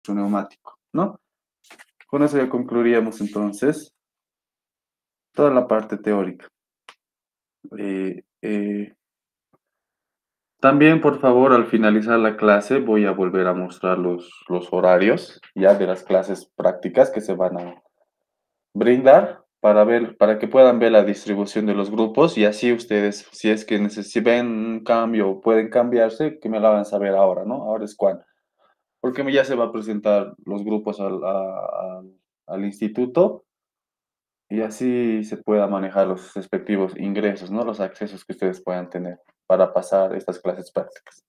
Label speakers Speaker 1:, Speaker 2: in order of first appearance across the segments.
Speaker 1: neumático, ¿no? Con eso ya concluiríamos entonces toda la parte teórica. Eh, eh, También, por favor, al finalizar la clase voy a volver a mostrar los horarios ya de las clases prácticas que se van a brindar para ver, para que puedan ver la distribución de los grupos y así ustedes, si es que si ven un cambio o pueden cambiarse, que me lo hagan saber ahora, ¿no? Ahora es cuando. Porque ya se va a presentar los grupos al instituto y así se pueda manejar los respectivos ingresos, ¿no? Los accesos que ustedes puedan tener para pasar estas clases prácticas.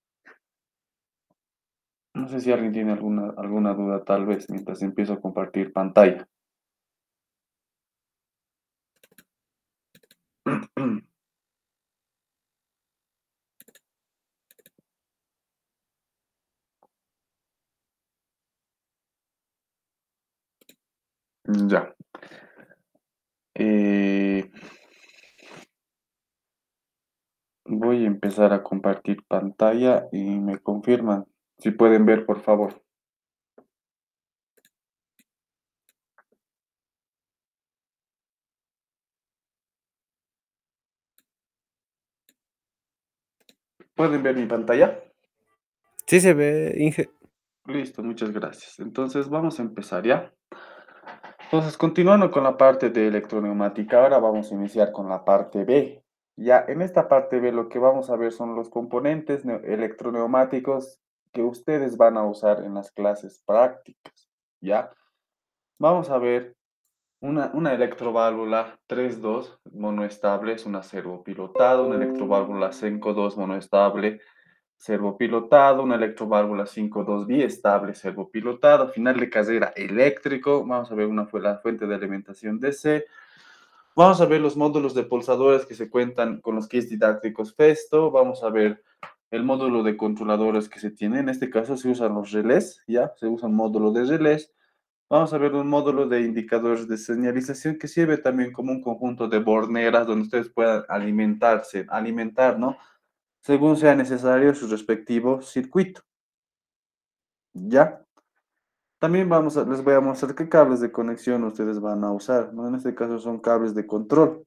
Speaker 1: No sé si alguien tiene alguna duda, tal vez, mientras empiezo a compartir pantalla. Ya. Eh, Voy a empezar a compartir pantalla y me confirman. Si pueden ver, por favor. ¿Pueden ver mi pantalla?
Speaker 2: Sí se ve, Inge.
Speaker 1: Listo, muchas gracias. Entonces vamos a empezar ya. Entonces, continuando con la parte de electroneumática, ahora vamos a iniciar con la parte B. Ya en esta parte B lo que vamos a ver son los componentes electroneumáticos que ustedes van a usar en las clases prácticas. ¿Ya? Vamos a ver una electroválvula 3.2 monoestable, es una servopilotada, una electroválvula 5.2 monoestable, servopilotado, una electroválvula 5.2 biestable, servopilotado, final de carrera eléctrico, vamos a ver la fuente de alimentación DC, vamos a ver los módulos de pulsadores que se cuentan con los kits didácticos Festo, vamos a ver el módulo de controladores que se tiene, en este caso se usan los relés, ¿ya? Se usa un módulo de relés. Vamos a ver un módulo de indicadores de señalización que sirve también como un conjunto de borneras donde ustedes puedan alimentar, ¿no? Según sea necesario su respectivo circuito. ¿Ya? También les voy a mostrar qué cables de conexión ustedes van a usar, ¿no? En este caso son cables de control.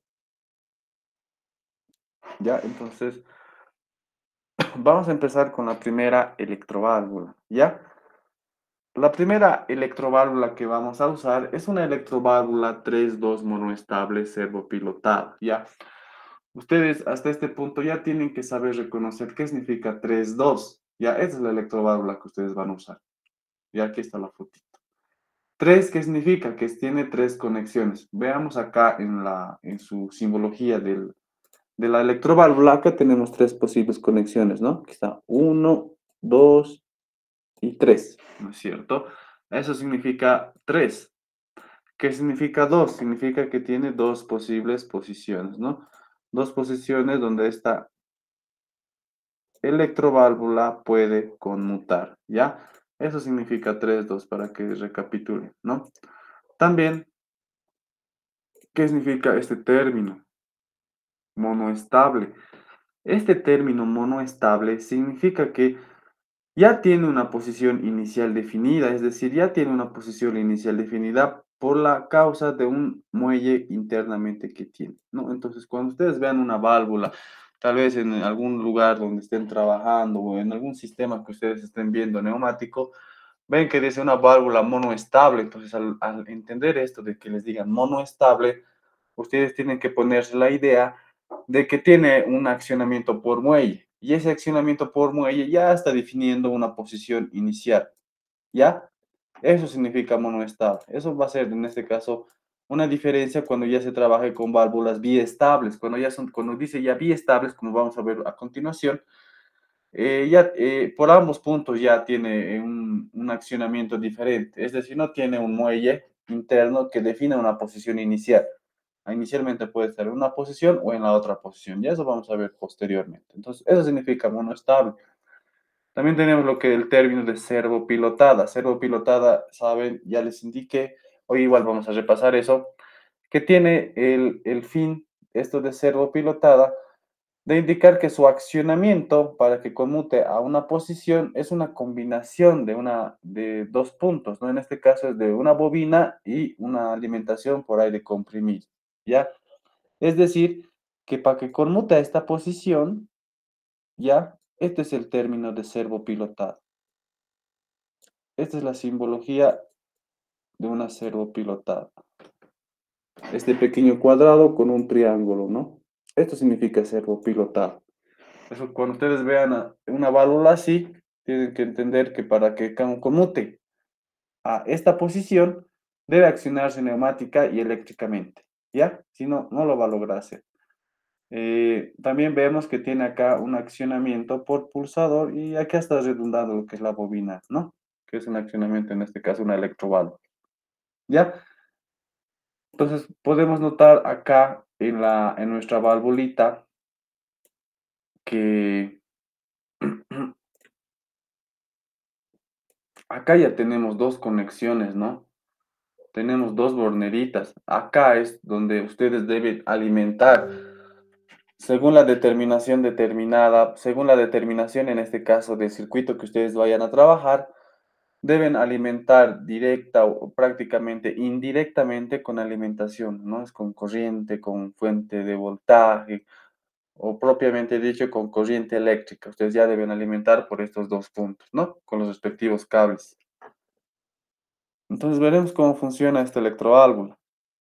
Speaker 1: ¿Ya? Entonces, vamos a empezar con la primera electroválvula. ¿Ya? La primera electroválvula que vamos a usar es una electroválvula 3.2 monoestable servopilotada, ¿ya? Ustedes hasta este punto ya tienen que saber reconocer qué significa 3.2, ¿ya? Esa es la electroválvula que ustedes van a usar. Y aquí está la fotito. 3, ¿qué significa? Que tiene tres conexiones. Veamos acá en su simbología de la electroválvula, acá tenemos tres posibles conexiones, ¿no? Aquí está 1, 2 y 3, ¿no es cierto? Eso significa 3. ¿Qué significa 2? Significa que tiene dos posibles posiciones, ¿no? Dos posiciones donde esta electroválvula puede conmutar, ¿ya? Eso significa 3.2 para que recapitulen, ¿no? También, ¿qué significa este término? Monoestable. Este término monoestable significa que ya tiene una posición inicial definida, es decir, ya tiene una posición inicial definida por la causa de un muelle internamente que tiene, ¿no? Entonces, cuando ustedes vean una válvula, tal vez en algún lugar donde estén trabajando o en algún sistema que ustedes estén viendo neumático, ven que dice una válvula monoestable. Entonces, al entender esto de que les digan monoestable, ustedes tienen que ponerse la idea de que tiene un accionamiento por muelle. Y ese accionamiento por muelle ya está definiendo una posición inicial. ¿Ya? Eso significa monoestable. Eso va a ser, en este caso, una diferencia cuando ya se trabaje con válvulas biestables. Cuando dice ya biestables, como vamos a ver a continuación, por ambos puntos ya tiene un accionamiento diferente. Es decir, no tiene un muelle interno que define una posición inicial. Inicialmente puede estar en una posición o en la otra posición. Y eso vamos a ver posteriormente. Entonces, eso significa monoestable. También tenemos lo que el término de servopilotada. Servopilotada, saben, ya les indiqué, hoy igual vamos a repasar eso, que tiene el fin, esto de servopilotada, de indicar que su accionamiento para que conmute a una posición es una combinación de dos puntos, ¿no? En este caso es de una bobina y una alimentación por aire comprimido, ¿ya? Es decir, que para que conmute a esta posición, ¿ya? Este es el término de servo pilotado. Esta es la simbología de una servo pilotada. Este pequeño cuadrado con un triángulo, ¿no? Esto significa servo pilotado. Eso, cuando ustedes vean una válvula así, tienen que entender que para que conmute a esta posición, debe accionarse neumática y eléctricamente, ¿ya? Si no, no lo va a lograr hacer. También vemos que tiene acá un accionamiento por pulsador y acá está redundando lo que es la bobina, ¿no? Que es un accionamiento, en este caso, una electroválvula, ¿ya? Entonces, podemos notar acá en nuestra valvulita que acá ya tenemos dos conexiones, ¿no? Tenemos dos borneritas. Acá es donde ustedes deben alimentar según la determinación determinada, según la determinación en este caso del circuito que ustedes vayan a trabajar, deben alimentar directa o prácticamente indirectamente con alimentación, ¿no? Es con corriente, con fuente de voltaje o propiamente dicho con corriente eléctrica. Ustedes ya deben alimentar por estos dos puntos, ¿no? Con los respectivos cables. Entonces veremos cómo funciona esta electroválvula.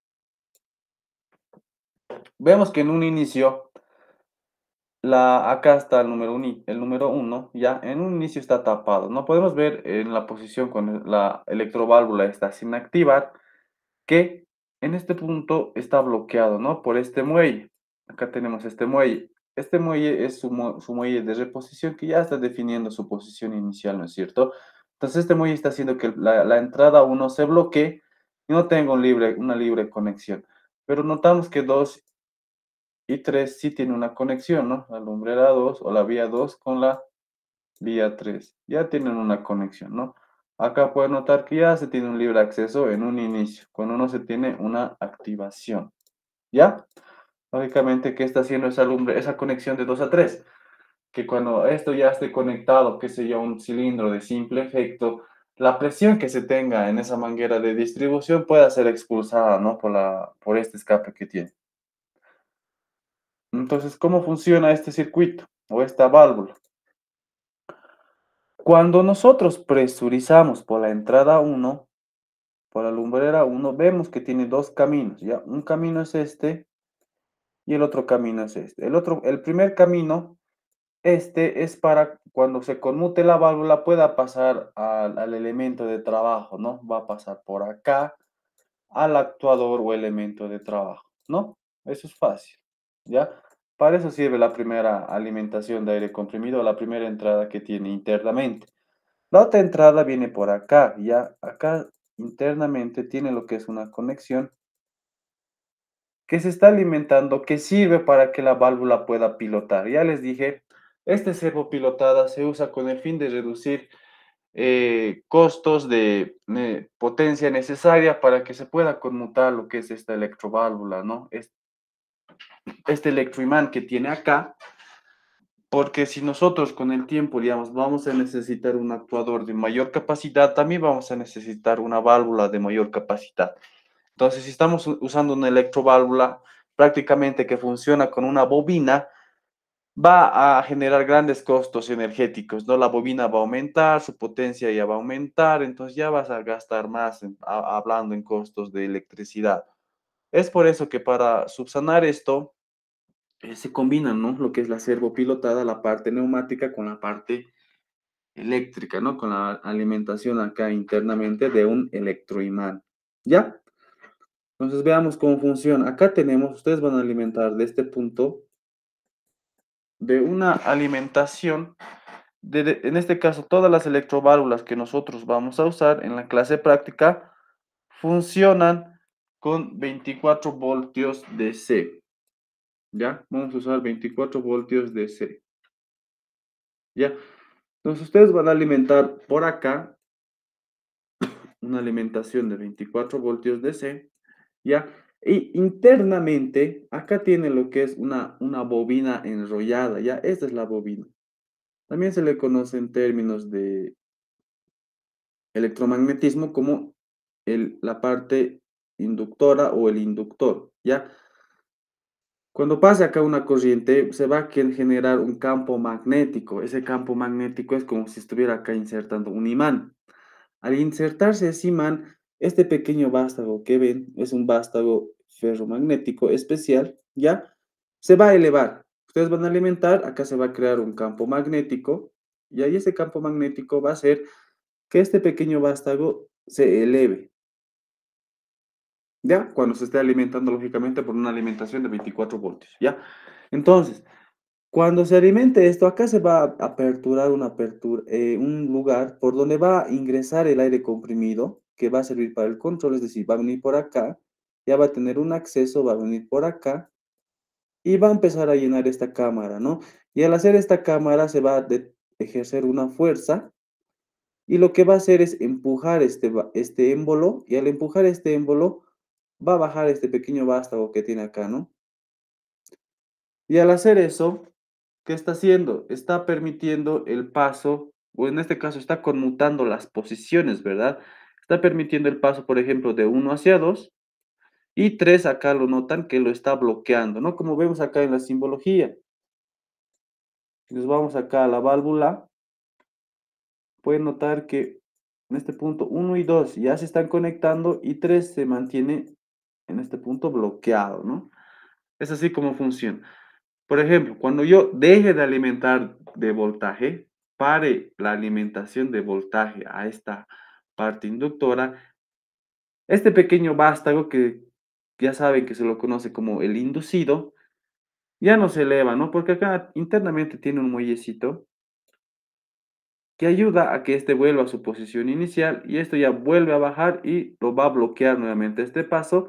Speaker 1: Vemos que en un inicio, acá está el número uno, ya en un inicio está tapado. No podemos ver en la posición cuando la electroválvula está sin activar que en este punto está bloqueado, ¿no? Por este muelle. Acá tenemos este muelle. Este muelle es su muelle de reposición que ya está definiendo su posición inicial, ¿no es cierto? Entonces este muelle está haciendo que la entrada uno se bloquee y no tenga una libre conexión. Pero notamos que 2 y 3 sí tiene una conexión, ¿no? La lumbrera 2 o la vía 2 con la vía 3. Ya tienen una conexión, ¿no? Acá pueden notar que ya se tiene un libre acceso en un inicio, cuando no se tiene una activación. ¿Ya? Lógicamente, ¿qué está haciendo esa conexión de 2 a 3? Que cuando esto ya esté conectado, qué sé yo, un cilindro de simple efecto, la presión que se tenga en esa manguera de distribución pueda ser expulsada, ¿no? Por este escape que tiene. Entonces, ¿cómo funciona este circuito o esta válvula? Cuando nosotros presurizamos por la entrada 1, por la lumbrera 1, vemos que tiene dos caminos, ¿ya? Un camino es este y el otro camino es este. El primer camino, este es para cuando se conmute la válvula pueda pasar al elemento de trabajo, ¿no? Va a pasar por acá al actuador o elemento de trabajo, ¿no? Eso es fácil, ¿ya? Para eso sirve la primera alimentación de aire comprimido, la primera entrada que tiene internamente. La otra entrada viene por acá, ya acá internamente tiene lo que es una conexión que se está alimentando, que sirve para que la válvula pueda pilotar. Ya les dije, este servo pilotada se usa con el fin de reducir costos de potencia necesaria para que se pueda conmutar lo que es esta electroválvula, ¿no? Este electroimán que tiene acá, porque si nosotros con el tiempo, digamos, vamos a necesitar un actuador de mayor capacidad, también vamos a necesitar una válvula de mayor capacidad. Entonces, si estamos usando una electroválvula prácticamente que funciona con una bobina, va a generar grandes costos energéticos, ¿no? La bobina va a aumentar, su potencia ya va a aumentar, entonces ya vas a gastar más hablando en costos de electricidad. Es por eso que para subsanar esto, se combinan, ¿no? Lo que es la servopilotada, la parte neumática con la parte eléctrica, ¿no? Con la alimentación acá internamente de un electroimán. ¿Ya? Entonces veamos cómo funciona. Acá tenemos, ustedes van a alimentar de este punto de una alimentación, en este caso todas las electroválvulas que nosotros vamos a usar en la clase práctica funcionan con 24 voltios DC. ¿Ya? Vamos a usar 24 voltios DC. ¿Ya? Entonces ustedes van a alimentar por acá una alimentación de 24 voltios DC, ¿ya? Y internamente, acá tiene lo que es una bobina enrollada, ¿ya? Esta es la bobina. También se le conoce en términos de electromagnetismo como la parte inductora o el inductor, ¿ya? Cuando pase acá una corriente, se va a generar un campo magnético. Ese campo magnético es como si estuviera acá insertando un imán. Al insertarse ese imán, este pequeño vástago que ven es un vástago ferromagnético especial, ¿ya? Se va a elevar. Ustedes van a alimentar, acá se va a crear un campo magnético, y ahí ese campo magnético va a hacer que este pequeño vástago se eleve, ¿ya? Cuando se esté alimentando, lógicamente, por una alimentación de 24 voltios, ¿ya? Entonces, cuando se alimente esto, acá se va a aperturar un lugar por donde va a ingresar el aire comprimido, que va a servir para el control, es decir, va a venir por acá, ya va a tener un acceso, va a venir por acá, y va a empezar a llenar esta cámara, ¿no? Y al hacer esta cámara se va a ejercer una fuerza, y lo que va a hacer es empujar este émbolo, y al empujar este émbolo, va a bajar este pequeño vástago que tiene acá, ¿no? Y al hacer eso, ¿qué está haciendo? Está permitiendo el paso, o en este caso está conmutando las posiciones, ¿verdad? Está permitiendo el paso, por ejemplo, de 1 hacia 2 y 3 acá lo notan que lo está bloqueando, ¿no? Como vemos acá en la simbología. Si nos vamos acá a la válvula, pueden notar que en este punto 1 y 2 ya se están conectando y 3 se mantiene en este punto bloqueado, ¿no? Es así como funciona. Por ejemplo, cuando yo deje de alimentar de voltaje, pare la alimentación de voltaje a esta parte inductora, este pequeño vástago que ya saben que se lo conoce como el inducido, ya no se eleva, ¿no? Porque acá internamente tiene un muellecito que ayuda a que este vuelva a su posición inicial y esto ya vuelve a bajar y lo va a bloquear nuevamente este paso.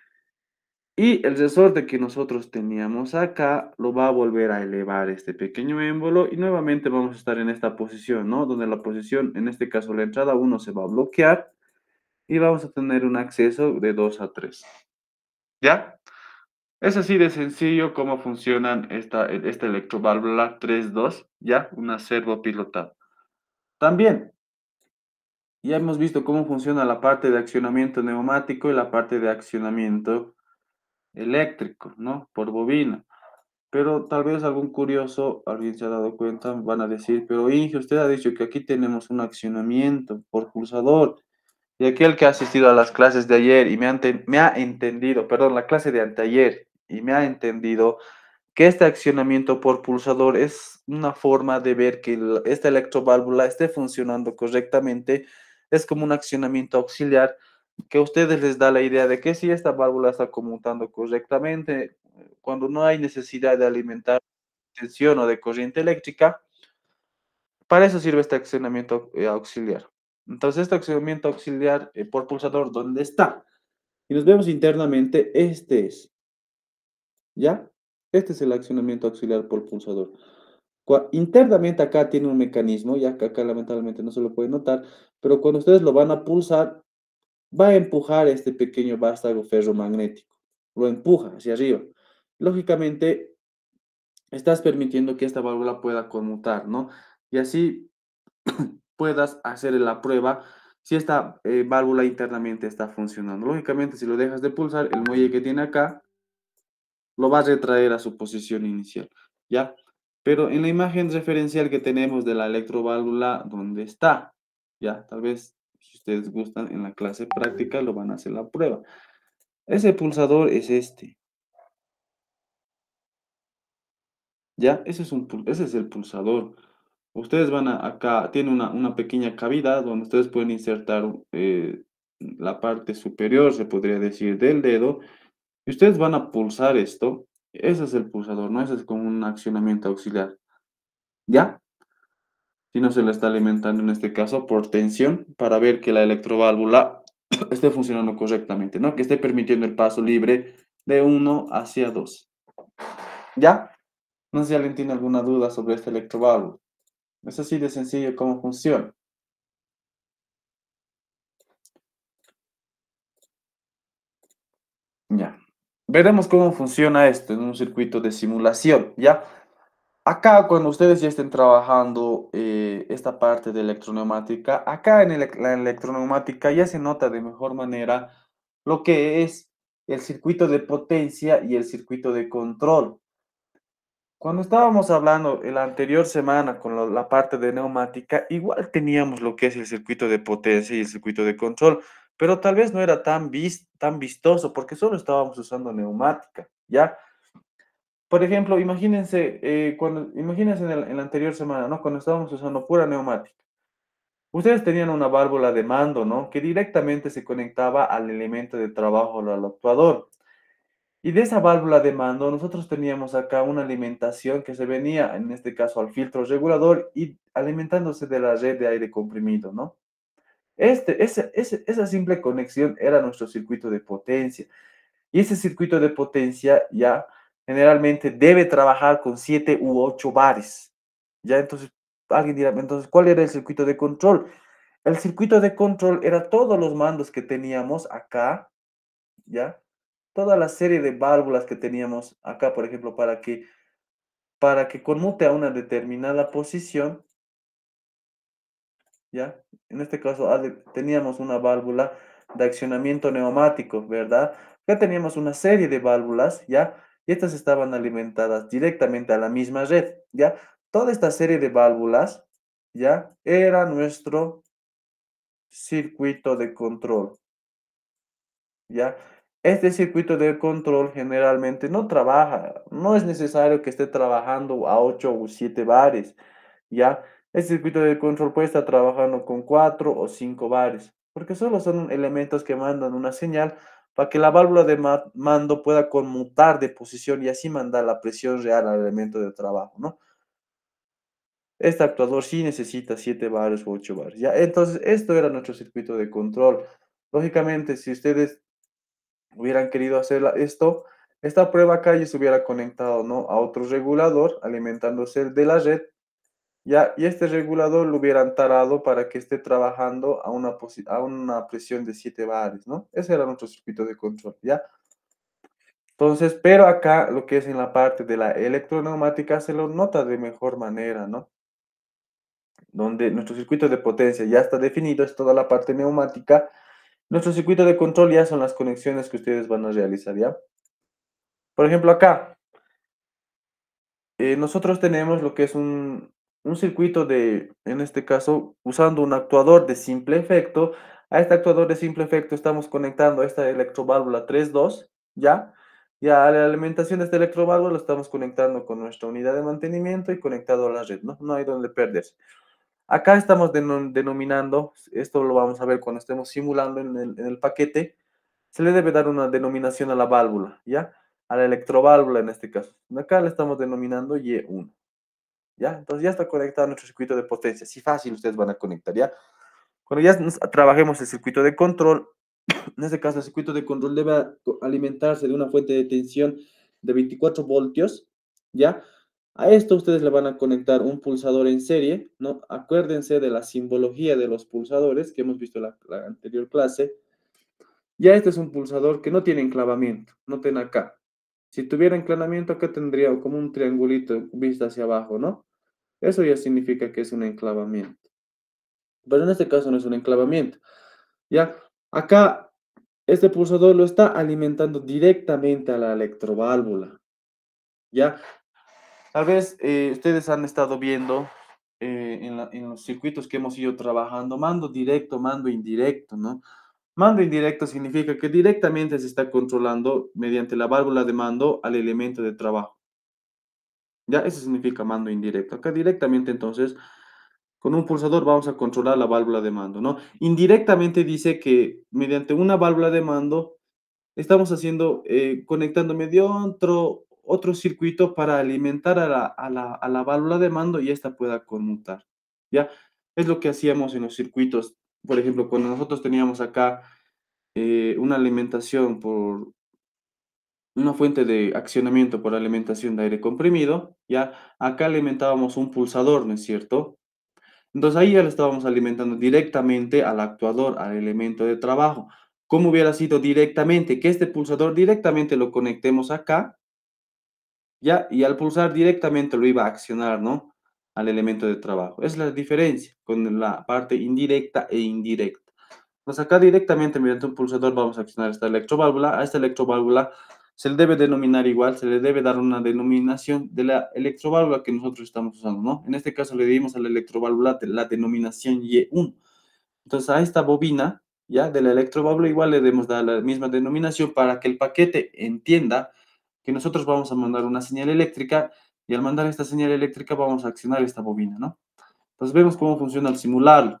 Speaker 1: Y el resorte que nosotros teníamos acá lo va a volver a elevar este pequeño émbolo y nuevamente vamos a estar en esta posición, ¿no? Donde la posición, en este caso la entrada 1 se va a bloquear y vamos a tener un acceso de 2 a 3. ¿Ya? Es así de sencillo cómo funcionan esta electroválvula 3-2, ¿ya? Una servopilotada. También ya hemos visto cómo funciona la parte de accionamiento neumático y la parte de accionamiento eléctrico, ¿no? Por bobina. Pero tal vez algún curioso, alguien se ha dado cuenta, van a decir, pero Inge, usted ha dicho que aquí tenemos un accionamiento por pulsador. Y aquel que ha asistido a las clases de ayer y me ha entendido, perdón, la clase de anteayer, y me ha entendido que este accionamiento por pulsador es una forma de ver que esta electroválvula esté funcionando correctamente. Es como un accionamiento auxiliar que a ustedes les da la idea de que si esta válvula está conmutando correctamente, cuando no hay necesidad de alimentar tensión o de corriente eléctrica, para eso sirve este accionamiento auxiliar. Entonces, este accionamiento auxiliar por pulsador, ¿dónde está? Y nos vemos internamente, este es, ¿ya? Este es el accionamiento auxiliar por pulsador. Internamente acá tiene un mecanismo, ya que acá lamentablemente no se lo puede notar, pero cuando ustedes lo van a pulsar, va a empujar este pequeño vástago ferromagnético. Lo empuja hacia arriba. Lógicamente, estás permitiendo que esta válvula pueda conmutar, ¿no? Y así puedas hacer la prueba si esta válvula internamente está funcionando. Lógicamente, si lo dejas de pulsar, el muelle que tiene acá lo va a retraer a su posición inicial, ¿ya? Pero en la imagen referencial que tenemos de la electroválvula, ¿dónde está? Ya, tal vez, si ustedes gustan, en la clase práctica lo van a hacer la prueba. Ese pulsador es este, ¿ya? Ese es el pulsador. Ustedes van acá, tiene una pequeña cavidad donde ustedes pueden insertar la parte superior, se podría decir, del dedo. Y ustedes van a pulsar esto. Ese es el pulsador, ¿no? Ese es como un accionamiento auxiliar. ¿Ya? Si no se le está alimentando en este caso por tensión para ver que la electroválvula esté funcionando correctamente, ¿no? Que esté permitiendo el paso libre de 1 hacia 2. ¿Ya? No sé si alguien tiene alguna duda sobre este electroválvula. Es así de sencillo cómo funciona. Ya. veremos cómo funciona esto en un circuito de simulación, ¿ya? Acá, cuando ustedes ya estén trabajando esta parte de electroneumática, acá en la electroneumática ya se nota de mejor manera lo que es el circuito de potencia y el circuito de control. Cuando estábamos hablando la anterior semana con la parte de neumática, igual teníamos lo que es el circuito de potencia y el circuito de control, pero tal vez no era tan vistoso porque solo estábamos usando neumática, ¿ya? Por ejemplo, imagínense, imagínense en la anterior semana, ¿no? Cuando estábamos usando pura neumática. Ustedes tenían una válvula de mando, ¿no? Que directamente se conectaba al elemento de trabajo, al actuador. Y de esa válvula de mando, nosotros teníamos acá una alimentación que se venía, en este caso, al filtro regulador y alimentándose de la red de aire comprimido, ¿no? Esa simple conexión era nuestro circuito de potencia. Y ese circuito de potencia ya generalmente debe trabajar con 7 u 8 bares. Ya entonces, alguien dirá, entonces, ¿cuál era el circuito de control? El circuito de control era todos los mandos que teníamos acá, ¿ya? Toda la serie de válvulas que teníamos acá, por ejemplo, para que conmute a una determinada posición, ¿ya? En este caso teníamos una válvula de accionamiento neumático, ¿verdad? Ya teníamos una serie de válvulas, ¿ya? Y estas estaban alimentadas directamente a la misma red, ¿ya? Toda esta serie de válvulas, ¿ya? Era nuestro circuito de control. ¿Ya? Este circuito de control generalmente no trabaja, no es necesario que esté trabajando a 8 o 7 bares, ¿ya? El circuito de control puede estar trabajando con 4 o 5 bares, porque solo son elementos que mandan una señal para que la válvula de mando pueda conmutar de posición y así mandar la presión real al elemento de trabajo, ¿no? Este actuador sí necesita 7 bares u 8 bares, ¿ya? Entonces, esto era nuestro circuito de control. Lógicamente, si ustedes hubieran querido hacer esto, esta prueba acá ya se hubiera conectado, ¿no? A otro regulador alimentándose de la red, ya, y este regulador lo hubieran tarado para que esté trabajando a una presión de 7 bares, ¿no? Ese era nuestro circuito de control, ¿ya? Entonces, pero acá lo que es en la parte de la electroneumática se lo nota de mejor manera, ¿no? Donde nuestro circuito de potencia ya está definido, es toda la parte neumática. Nuestro circuito de control ya son las conexiones que ustedes van a realizar, ¿ya? Por ejemplo, acá, nosotros tenemos lo que es un circuito de, en este caso, usando un actuador de simple efecto. A este actuador de simple efecto estamos conectando esta electroválvula 3.2, ¿ya? Y a la alimentación de esta electroválvula lo estamos conectando con nuestra unidad de mantenimiento y conectado a la red, ¿no? No hay donde perderse. Acá estamos denominando, esto lo vamos a ver cuando estemos simulando en el paquete, se le debe dar una denominación a la válvula, ¿ya? A la electroválvula en este caso. Acá le estamos denominando Y1, ¿ya? Entonces ya está conectado a nuestro circuito de potencia. Así fácil ustedes van a conectar, ¿ya? Cuando ya trabajemos el circuito de control, en este caso el circuito de control debe alimentarse de una fuente de tensión de 24 voltios, ¿ya? A esto ustedes le van a conectar un pulsador en serie, ¿no? Acuérdense de la simbología de los pulsadores que hemos visto en la anterior clase. Ya este es un pulsador que no tiene enclavamiento, noten acá. Si tuviera enclavamiento, acá tendría como un triangulito visto hacia abajo, ¿no? Eso ya significa que es un enclavamiento. Pero en este caso no es un enclavamiento. Ya, acá este pulsador lo está alimentando directamente a la electroválvula. Ya, tal vez ustedes han estado viendo en los circuitos que hemos ido trabajando, mando directo, mando indirecto, ¿no? Mando indirecto significa que directamente se está controlando mediante la válvula de mando al elemento de trabajo. Ya, eso significa mando indirecto. Acá directamente entonces, con un pulsador vamos a controlar la válvula de mando, ¿no? Indirectamente dice que mediante una válvula de mando estamos haciendo, conectando medio otro circuito para alimentar a la válvula de mando y esta pueda conmutar, ¿ya? Es lo que hacíamos en los circuitos. Por ejemplo, cuando nosotros teníamos acá una alimentación por una fuente de accionamiento por alimentación de aire comprimido, ya acá alimentábamos un pulsador, ¿no es cierto? Entonces ahí ya le estábamos alimentando directamente al actuador, al elemento de trabajo. ¿Cómo hubiera sido directamente? Que este pulsador directamente lo conectemos acá, ¿ya? Y al pulsar directamente lo iba a accionar, ¿no? Al elemento de trabajo. Es la diferencia con la parte indirecta e indirecta. Pues acá directamente mediante un pulsador vamos a accionar esta electroválvula. A esta electroválvula se le debe denominar igual, se le debe dar una denominación de la electroválvula que nosotros estamos usando, ¿no? En este caso le dimos a la electroválvula la denominación Y1. Entonces a esta bobina, ya, de la electroválvula igual le debemos dar la misma denominación para que el paquete entienda que nosotros vamos a mandar una señal eléctrica y al mandar esta señal eléctrica vamos a accionar esta bobina, ¿no? Entonces vemos cómo funciona al simularlo.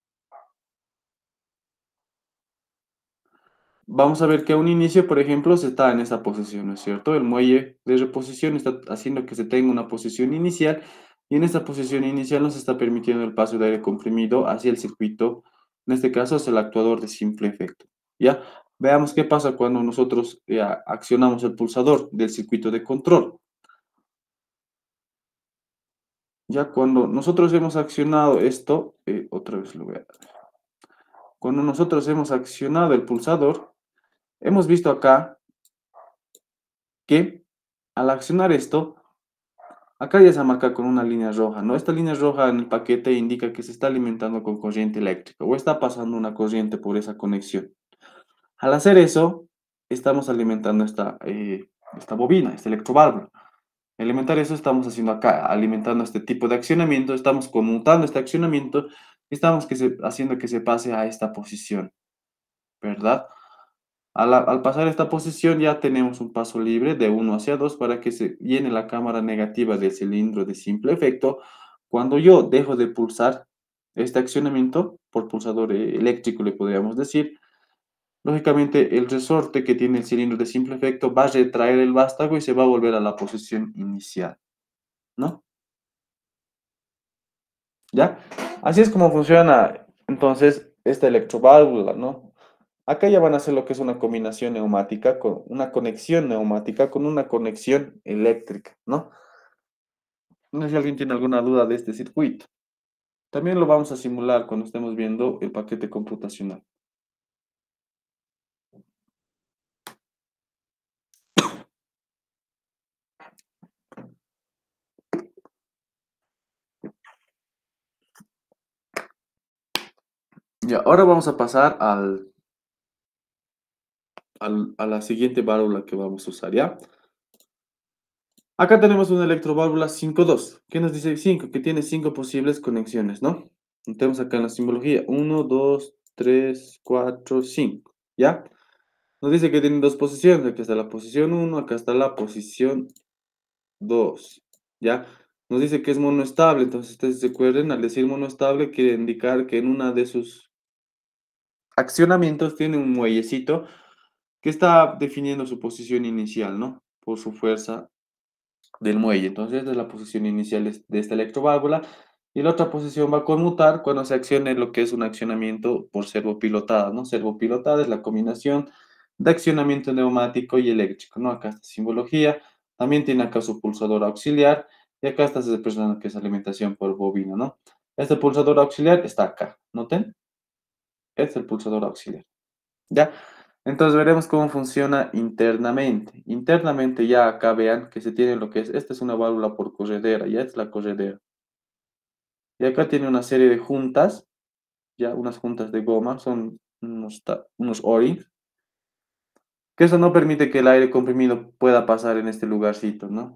Speaker 1: Vamos a ver que a un inicio, por ejemplo, se está en esa posición, ¿no es cierto? El muelle de reposición está haciendo que se tenga una posición inicial y en esta posición inicial nos está permitiendo el paso de aire comprimido hacia el circuito, en este caso es el actuador de simple efecto, ¿ya? Veamos qué pasa cuando nosotros accionamos el pulsador del circuito de control. Ya cuando nosotros hemos accionado esto, otra vez lo voy a... Cuando nosotros hemos accionado el pulsador, hemos visto acá que al accionar esto, acá ya se marca con una línea roja, ¿no? Esta línea roja en el paquete indica que se está alimentando con corriente eléctrica o está pasando una corriente por esa conexión. Al hacer eso, estamos alimentando esta bobina, esta electroválvula. Al alimentar eso, estamos haciendo acá, alimentando este tipo de accionamiento, estamos conmutando este accionamiento y estamos haciendo que se pase a esta posición, ¿verdad? Al pasar esta posición ya tenemos un paso libre de 1 hacia 2 para que se llene la cámara negativa del cilindro de simple efecto. Cuando yo dejo de pulsar este accionamiento, por pulsador eléctrico le podríamos decir, lógicamente el resorte que tiene el cilindro de simple efecto va a retraer el vástago y se va a volver a la posición inicial, ¿no? ¿Ya? Así es como funciona entonces esta electroválvula, ¿no? Acá ya van a hacer lo que es una combinación neumática con una conexión neumática con una conexión eléctrica, ¿no? No sé si alguien tiene alguna duda de este circuito. También lo vamos a simular cuando estemos viendo el paquete computacional. Ya, ahora vamos a pasar a la siguiente válvula que vamos a usar, ¿ya? Acá tenemos una electroválvula 5.2. ¿Qué nos dice 5? Que tiene 5 posibles conexiones, ¿no? Tenemos acá en la simbología 1, 2, 3, 4, 5, ¿ya? Nos dice que tiene dos posiciones. Acá está la posición 1, acá está la posición 2, ¿ya? Nos dice que es monoestable. Entonces, ustedes recuerden, al decir monoestable, quiere indicar que en una de sus accionamientos tiene un muellecito que está definiendo su posición inicial, ¿no? Por su fuerza del muelle. Entonces, esta es la posición inicial de esta electroválvula. Y la otra posición va a conmutar cuando se accione lo que es un accionamiento por servopilotada, ¿no? Servopilotada es la combinación de accionamiento neumático y eléctrico, ¿no? Acá está simbología. También tiene acá su pulsador auxiliar. Y acá está expresando que es alimentación por bobina, ¿no? Este pulsador auxiliar está acá. ¿Noten? Este es el pulsador auxiliar. ¿Ya? Entonces veremos cómo funciona internamente. Internamente ya acá vean que se tiene lo que es, esta es una válvula por corredera, ya es la corredera. Y acá tiene una serie de juntas, ya unas juntas de goma, son unos O-rings, que eso no permite que el aire comprimido pueda pasar en este lugarcito, ¿no?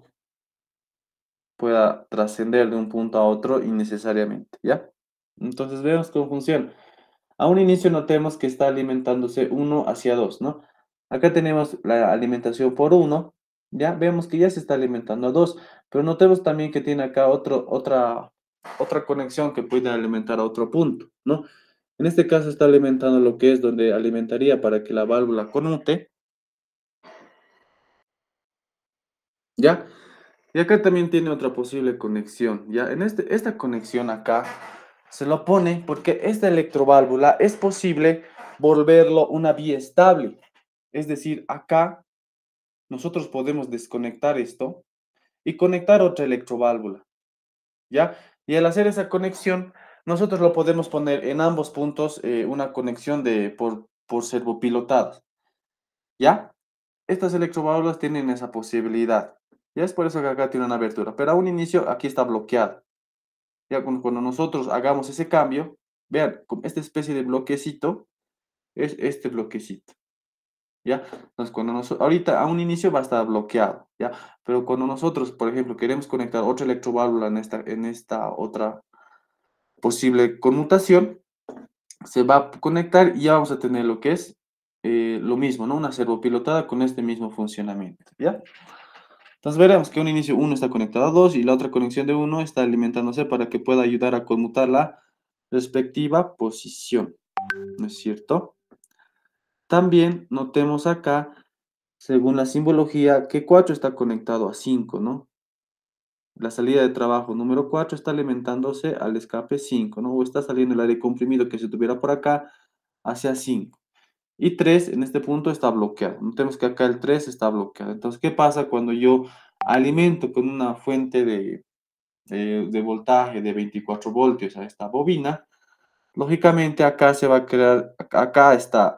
Speaker 1: Pueda trascender de un punto a otro innecesariamente, ¿ya? Entonces veamos cómo funciona. A un inicio notemos que está alimentándose 1 hacia 2, ¿no? Acá tenemos la alimentación por 1, ya vemos que ya se está alimentando a 2, pero notemos también que tiene acá otra conexión que puede alimentar a otro punto, ¿no? En este caso está alimentando lo que es donde alimentaría para que la válvula conmute, ¿ya? Y acá también tiene otra posible conexión, ¿ya? Esta conexión acá se lo pone porque esta electroválvula es posible volverlo una vía estable. Es decir, acá nosotros podemos desconectar esto y conectar otra electroválvula, ¿ya? Y al hacer esa conexión, nosotros lo podemos poner en ambos puntos una conexión por servopilotadas, ¿ya? Estas electroválvulas tienen esa posibilidad. Ya es por eso que acá tiene una abertura, pero a un inicio aquí está bloqueado. Ya cuando nosotros hagamos ese cambio, vean, con esta especie de bloquecito es este bloquecito, ¿ya? Entonces, ahorita a un inicio va a estar bloqueado, ¿ya? Pero cuando nosotros, por ejemplo, queremos conectar otra electroválvula en esta otra posible conmutación, se va a conectar y ya vamos a tener lo que es lo mismo, ¿no? Una servopilotada con este mismo funcionamiento, ¿ya? Entonces veremos que un inicio uno está conectado a 2 y la otra conexión de uno está alimentándose para que pueda ayudar a conmutar la respectiva posición, ¿no es cierto? También notemos acá, según la simbología, que 4 está conectado a 5, ¿no? La salida de trabajo número 4 está alimentándose al escape 5, ¿no? O está saliendo el aire comprimido que se tuviera por acá hacia 5. Y 3 en este punto está bloqueado. Notemos que acá el 3 está bloqueado. Entonces, ¿qué pasa cuando yo alimento con una fuente de voltaje de 24 voltios a esta bobina? Lógicamente acá se va a crear, acá está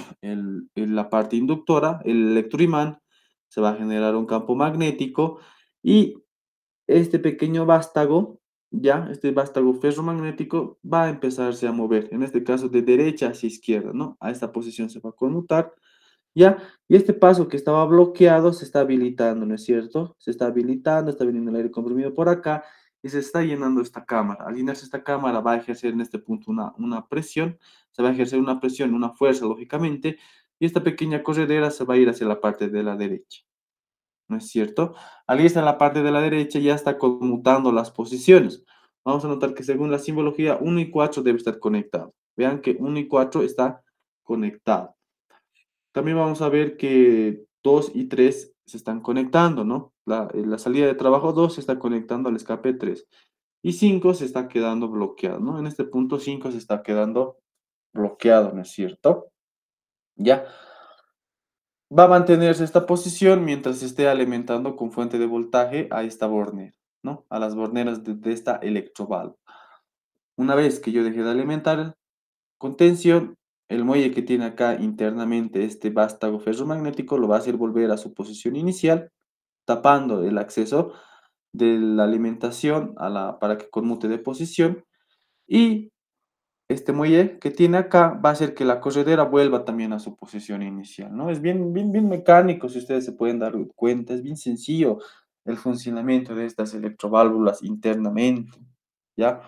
Speaker 1: la parte inductora, el electroimán, se va a generar un campo magnético y este pequeño vástago, ya, este vástago ferromagnético va a empezarse a mover, en este caso de derecha hacia izquierda, ¿no? A esta posición se va a conmutar, ya, y este paso que estaba bloqueado se está habilitando, ¿no es cierto? Se está habilitando, está viniendo el aire comprimido por acá y se está llenando esta cámara. Al llenarse esta cámara va a ejercer en este punto una presión, se va a ejercer una presión, una fuerza, lógicamente, y esta pequeña corredera se va a ir hacia la parte de la derecha. ¿No es cierto? Al irse a la parte de la derecha ya está conmutando las posiciones. Vamos a notar que según la simbología, uno y 4 debe estar conectado. Vean que uno y 4 está conectado. También vamos a ver que 2 y 3 se están conectando, ¿no? La salida de trabajo 2 se está conectando al escape 3. Y 5 se está quedando bloqueado, ¿no? En este punto 5 se está quedando bloqueado, ¿no es cierto? Ya. Va a mantenerse esta posición mientras se esté alimentando con fuente de voltaje a esta bornera, ¿no? A las borneras de esta electroválvula. Una vez que yo deje de alimentar con tensión, el muelle que tiene acá internamente este vástago ferromagnético lo va a hacer volver a su posición inicial, tapando el acceso de la alimentación para que conmute de posición. Y este muelle que tiene acá va a hacer que la corredera vuelva también a su posición inicial, ¿no? Es bien, bien, bien mecánico, si ustedes se pueden dar cuenta, es bien sencillo el funcionamiento de estas electroválvulas internamente, ¿ya?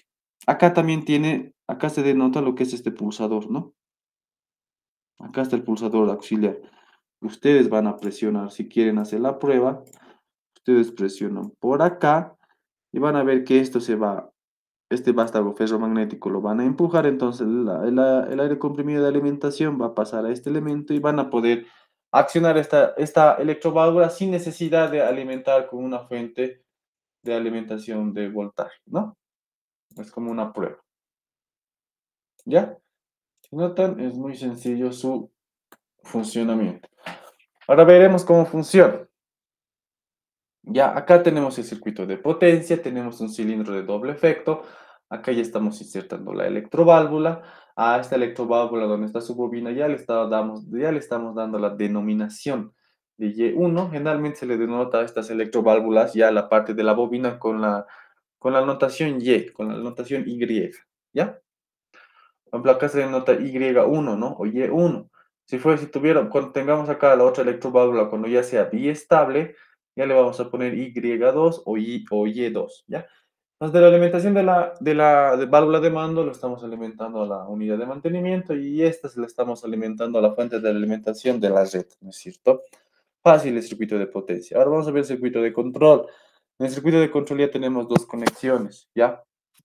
Speaker 1: Acá se denota lo que es este pulsador, ¿no? Acá está el pulsador auxiliar. Ustedes van a presionar, si quieren hacer la prueba, ustedes presionan por acá y van a ver que esto este vástago ferromagnético lo van a empujar, entonces el aire comprimido de alimentación va a pasar a este elemento y van a poder accionar esta electroválvula sin necesidad de alimentar con una fuente de alimentación de voltaje, ¿no? Es como una prueba, ¿ya? Si notan, es muy sencillo su funcionamiento. Ahora veremos cómo funciona. Ya acá tenemos el circuito de potencia, tenemos un cilindro de doble efecto, acá ya estamos insertando la electroválvula, a esta electroválvula donde está su bobina ya le estamos dando la denominación de Y1, generalmente se le denota a estas electroválvulas ya la parte de la bobina con la notación Y, con la notación Y, ¿ya? Por ejemplo, acá se denota Y1, ¿no? O Y1. Cuando tengamos acá la otra electroválvula, cuando ya sea biestable, ya le vamos a poner Y2 o Y2, ¿ya? Entonces, de la alimentación de válvula de mando, lo estamos alimentando a la unidad de mantenimiento y esta se la estamos alimentando a la fuente de alimentación de la red, ¿no es cierto? Fácil el circuito de potencia. Ahora vamos a ver el circuito de control. En el circuito de control ya tenemos dos conexiones, ¿ya?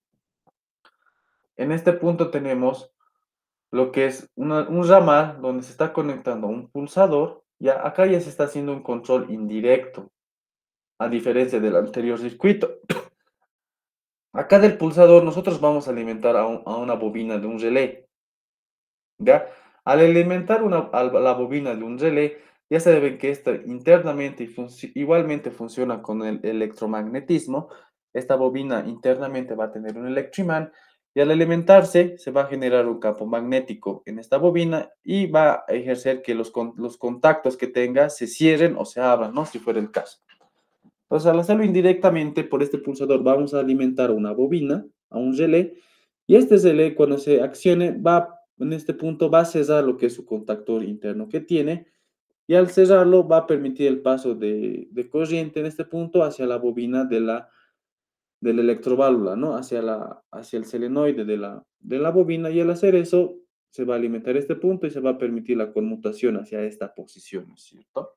Speaker 1: En este punto tenemos lo que es un ramal donde se está conectando un pulsador, ya acá ya se está haciendo un control indirecto, a diferencia del anterior circuito. Acá del pulsador nosotros vamos a alimentar a una bobina de un relé, ¿ya? Al alimentar a la bobina de un relé, ya saben que esta internamente igualmente funciona con el electromagnetismo. Esta bobina internamente va a tener un electroimán Y al alimentarse, se va a generar un campo magnético en esta bobina y va a ejercer que los contactos que tenga se cierren o se abran, ¿no? Si fuera el caso. Entonces, al hacerlo indirectamente por este pulsador, vamos a alimentar a una bobina, a un relé, y este relé, cuando se accione, en este punto, va a cesar lo que es su contactor interno que tiene, y al cerrarlo, va a permitir el paso de corriente en este punto hacia la bobina de la electroválvula, ¿no? Hacia el solenoide de la bobina, y al hacer eso, se va a alimentar este punto y se va a permitir la conmutación hacia esta posición, ¿no es cierto?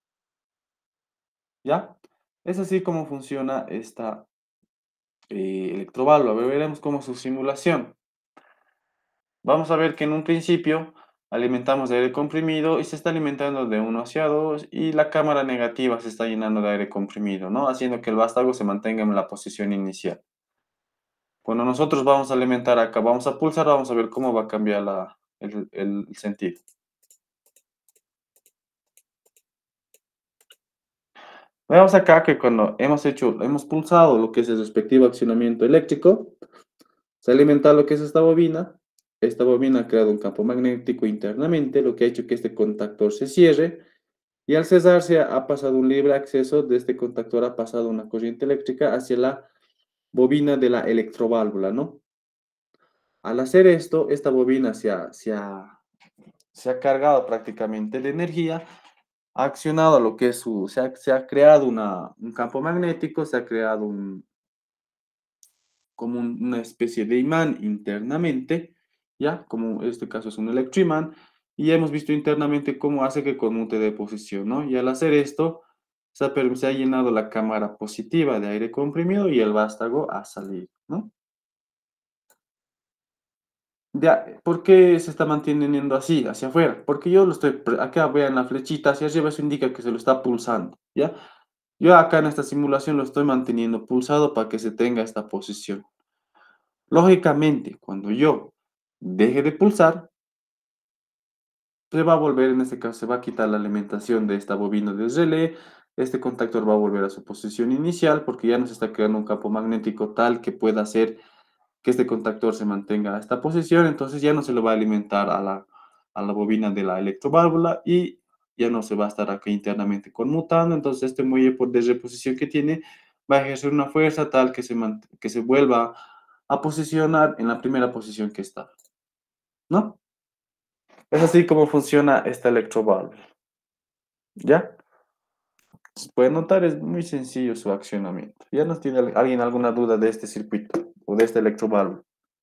Speaker 1: ¿Ya? Es así como funciona esta electroválvula. Veremos cómo es su simulación. Vamos a ver que en un principio alimentamos de aire comprimido y se está alimentando de uno hacia 2 y la cámara negativa se está llenando de aire comprimido, ¿no? Haciendo que el vástago se mantenga en la posición inicial. Cuando nosotros vamos a alimentar acá, vamos a pulsar, vamos a ver cómo va a cambiar el sentido. Veamos acá que cuando hemos pulsado lo que es el respectivo accionamiento eléctrico, se alimenta lo que es esta bobina. Esta bobina ha creado un campo magnético internamente, lo que ha hecho que este contactor se cierre. Y al cesarse ha pasado un libre acceso de este contactor, ha pasado una corriente eléctrica hacia la bobina de la electroválvula, ¿no? Al hacer esto, esta bobina se ha cargado prácticamente de energía, ha accionado lo que es se ha creado un campo magnético, se ha creado como una especie de imán internamente, ¿ya? Como en este caso es un electroimán, y hemos visto internamente cómo hace que conmute de posición, ¿no? Y al hacer esto, se ha llenado la cámara positiva de aire comprimido y el vástago ha salido, ¿no? Ya, ¿por qué se está manteniendo así, hacia afuera? Porque yo lo acá vean la flechita hacia arriba, eso indica que se lo está pulsando, ¿ya? Yo acá en esta simulación lo estoy manteniendo pulsado para que se tenga esta posición. Lógicamente, cuando yo deje de pulsar, se va a volver, en este caso, se va a quitar la alimentación de esta bobina de relé, este contactor va a volver a su posición inicial porque ya nos está creando un campo magnético tal que pueda hacer que este contactor se mantenga a esta posición, entonces ya no se lo va a alimentar a la bobina de la electroválvula y ya no se va a estar aquí internamente conmutando, entonces este muelle de reposición que tiene va a ejercer una fuerza tal que se vuelva a posicionar en la primera posición que está, ¿no? Es así como funciona esta electroválvula, ¿ya? Se puede notar, es muy sencillo su accionamiento. ¿Ya nos tiene alguien alguna duda de este circuito o de esta electroválvula?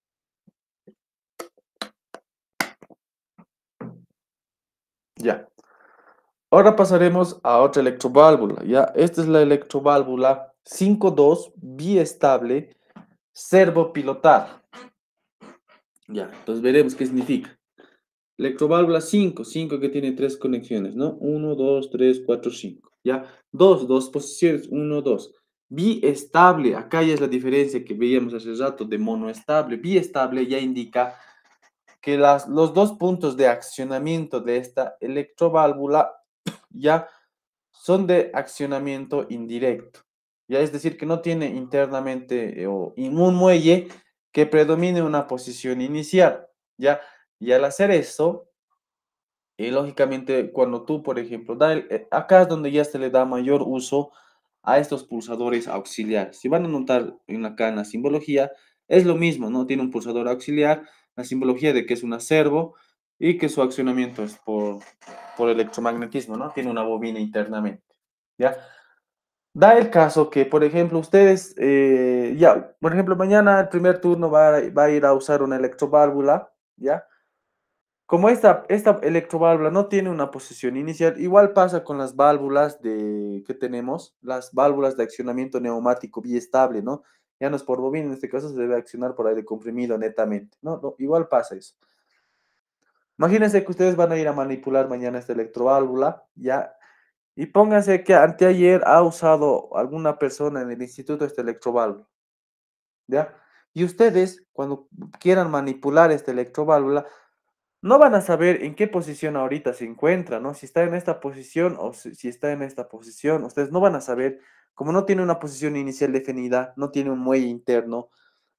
Speaker 1: Ya. Ahora pasaremos a otra electroválvula, ¿ya? Esta es la electroválvula 5.2 biestable servopilotada. Ya, entonces veremos qué significa. Electroválvula 5 que tiene tres conexiones, ¿no? Uno, 2, 3, 4, 5. ¿Ya? Dos posiciones, uno, 2. Biestable, acá ya es la diferencia que veíamos hace rato de monoestable. Biestable ya indica que los dos puntos de accionamiento de esta electroválvula ya son de accionamiento indirecto. Ya es decir, que no tiene internamente o un muelle que predomine una posición inicial. ¿Ya? Y al hacer eso, lógicamente, cuando tú, por ejemplo, acá es donde ya se le da mayor uso a estos pulsadores auxiliares. Si van a notar acá en la simbología, es lo mismo, ¿no? Tiene un pulsador auxiliar, la simbología de que es una servo y que su accionamiento es por electromagnetismo, ¿no? Tiene una bobina internamente, ¿ya? Da el caso que, por ejemplo, ustedes, ya, por ejemplo, mañana el primer turno va a ir a usar una electroválvula, ¿ya? Como esta electroválvula no tiene una posición inicial, igual pasa con las válvulas que tenemos, las válvulas de accionamiento neumático biestable, ¿no? Ya no es por bobina, en este caso se debe accionar por aire comprimido netamente, ¿no? Igual pasa eso. Imagínense que ustedes van a ir a manipular mañana esta electroválvula, ¿ya? Y pónganse que anteayer ha usado alguna persona en el instituto esta electroválvula, ¿ya? Y ustedes, cuando quieran manipular esta electroválvula, no van a saber en qué posición ahorita se encuentra, ¿no? Si está en esta posición o si está en esta posición. Ustedes no van a saber, como no tiene una posición inicial definida, no tiene un muelle interno,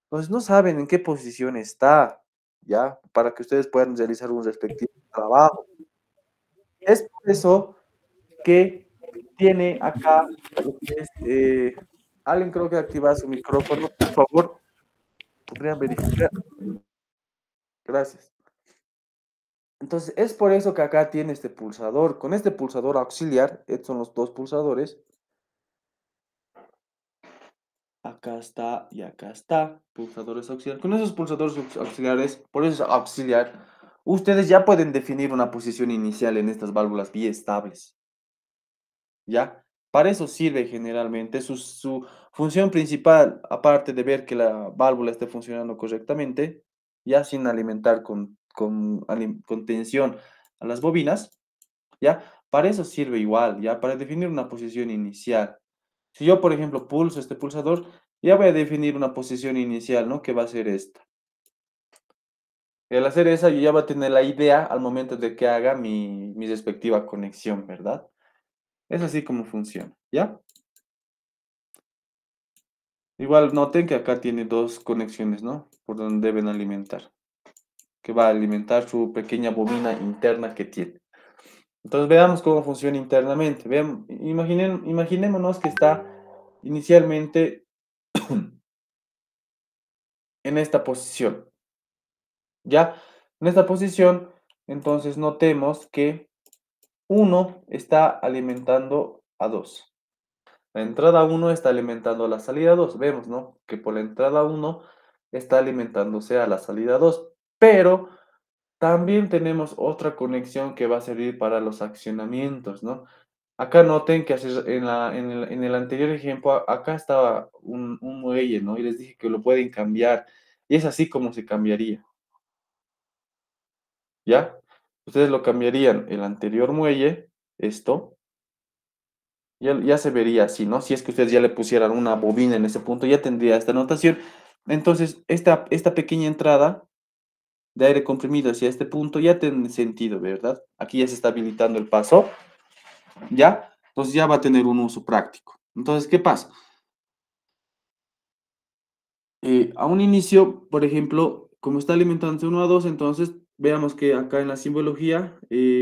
Speaker 1: Entonces no saben en qué posición está, ¿ya? Para que ustedes puedan realizar un respectivo trabajo. Es por eso que tiene acá lo que es, alguien creo que activa su micrófono, por favor, podrían verificar. Gracias. Entonces, es por eso que acá tiene este pulsador. Con este pulsador auxiliar, estos son los dos pulsadores. Acá está y acá está. Pulsadores auxiliares. Con esos pulsadores auxiliares, por eso es auxiliar, ustedes ya pueden definir una posición inicial en estas válvulas biestables. ¿Ya? Para eso sirve generalmente. Su función principal, aparte de ver que la válvula esté funcionando correctamente, ya sin alimentar con tensión a las bobinas, ¿ya? Para eso sirve igual, ¿ya? Para definir una posición inicial. Si yo, por ejemplo, pulso este pulsador, ya voy a definir una posición inicial, ¿no? Que va a ser esta. Y al hacer esa, yo ya voy a tener la idea al momento de que haga mi respectiva conexión, ¿verdad? Es así como funciona, ¿ya? Igual noten que acá tiene dos conexiones, ¿no? Por donde deben alimentar, que va a alimentar su pequeña bobina interna que tiene. Entonces veamos cómo funciona internamente. Imaginémonos que está inicialmente en esta posición, ¿ya? En esta posición, entonces notemos que uno está alimentando a 2. La entrada uno está alimentando a la salida 2. Vemos, ¿no? Que por la entrada uno está alimentándose a la salida 2. Pero también tenemos otra conexión que va a servir para los accionamientos, ¿no? Acá noten que en el anterior ejemplo, acá estaba un muelle, ¿no? Y les dije que lo pueden cambiar. Y es así como se cambiaría, ¿ya? Ustedes lo cambiarían el anterior muelle, esto, ya se vería así, ¿no? Si es que ustedes ya le pusieran una bobina en ese punto, ya tendría esta notación. Entonces, esta pequeña entrada de aire comprimido hacia este punto ya tiene sentido, ¿verdad? Aquí ya se está habilitando el paso, ¿ya? Entonces ya va a tener un uso práctico. Entonces, ¿qué pasa? A un inicio, por ejemplo, como está alimentándose 1 a 2, entonces veamos que acá en la simbología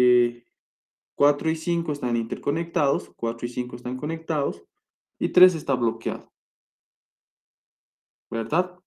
Speaker 1: 4 y 5 están interconectados, 4 y 5 están conectados y 3 está bloqueado, ¿verdad?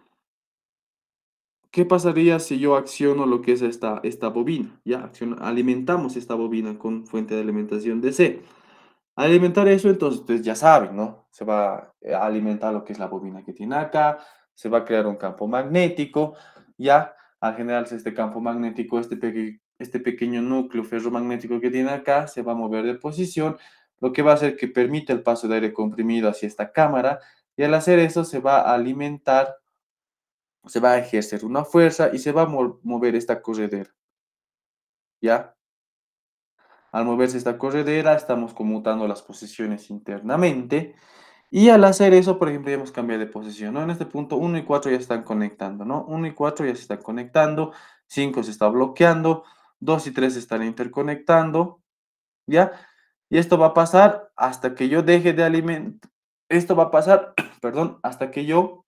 Speaker 1: ¿Qué pasaría si yo acciono lo que es esta bobina? Ya alimentamos esta bobina con fuente de alimentación DC. Al alimentar eso, entonces ustedes ya saben, ¿no? Se va a alimentar lo que es la bobina que tiene acá, se va a crear un campo magnético, ya al generarse este campo magnético, este pequeño núcleo ferromagnético que tiene acá se va a mover de posición, lo que va a hacer que permita el paso de aire comprimido hacia esta cámara, y al hacer eso se va a alimentar, se va a ejercer una fuerza y se va a mover esta corredera, ¿ya? Al moverse esta corredera, estamos conmutando las posiciones internamente. Y al hacer eso, por ejemplo, ya hemos cambiado de posición, ¿no? En este punto 1 y 4 ya se están conectando, ¿no? 1 y 4 ya se están conectando, 5 se está bloqueando, 2 y 3 se están interconectando, ¿ya? Y esto va a pasar hasta que yo deje de alimentar. Esto va a pasar, perdón, hasta que yo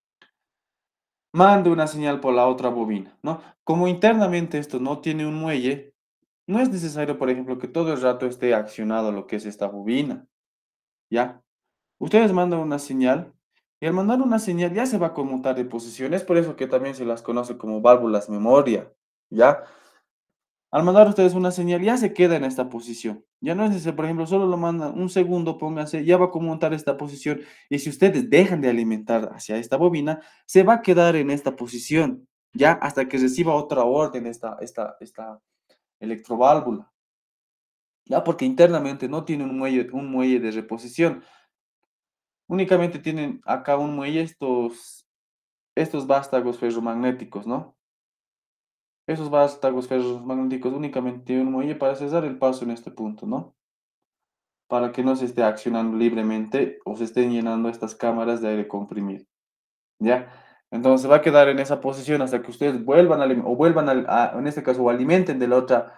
Speaker 1: mande una señal por la otra bobina, ¿no? Como internamente esto no tiene un muelle, no es necesario, por ejemplo, que todo el rato esté accionado lo que es esta bobina, ¿ya? Ustedes mandan una señal y al mandar una señal ya se va a conmutar de posición. Es por eso que también se las conoce como válvulas memoria, ¿ya? Al mandar ustedes una señal ya se queda en esta posición. Ya no es necesario, por ejemplo, solo lo mandan un segundo, pónganse, ya va a conmutar esta posición. Y si ustedes dejan de alimentar hacia esta bobina, se va a quedar en esta posición, ya hasta que reciba otra orden esta electroválvula. Ya porque internamente no tiene un muelle de reposición. Únicamente tienen acá un muelle estos vástagos ferromagnéticos, ¿no? Esos vástagos ferromagnéticos únicamente tienen un muelle para cesar el paso en este punto, ¿no? Para que no se esté accionando libremente o se estén llenando estas cámaras de aire comprimido, ¿ya? Entonces va a quedar en esa posición hasta que ustedes vuelvan o vuelvan en este caso, o alimenten de la otra,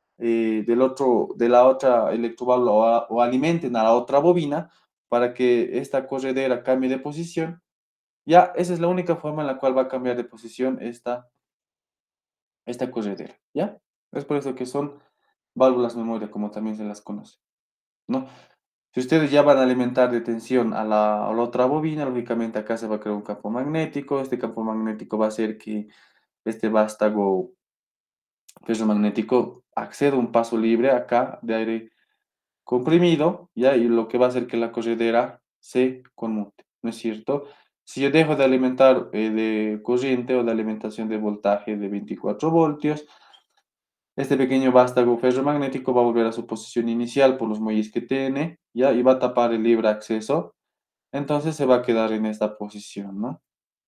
Speaker 1: de la otra electroválvula o alimenten a la otra bobina para que esta corredera cambie de posición Ya, esa es la única forma en la cual va a cambiar de posición esta corredera, ¿ya? Es por eso que son válvulas memoria, como también se las conoce, ¿no? Si ustedes ya van a alimentar de tensión a la otra bobina, lógicamente acá se va a crear un campo magnético. Este campo magnético va a hacer que este vástago ferromagnético acceda a un paso libre acá de aire comprimido, ¿ya? Y lo que va a hacer que la corredera se conmute, ¿no es cierto? Si yo dejo de alimentar de corriente o de alimentación de voltaje de 24 voltios, este pequeño vástago ferromagnético va a volver a su posición inicial por los muelles que tiene, ¿ya? Y va a tapar el libre acceso. Entonces se va a quedar en esta posición, ¿no?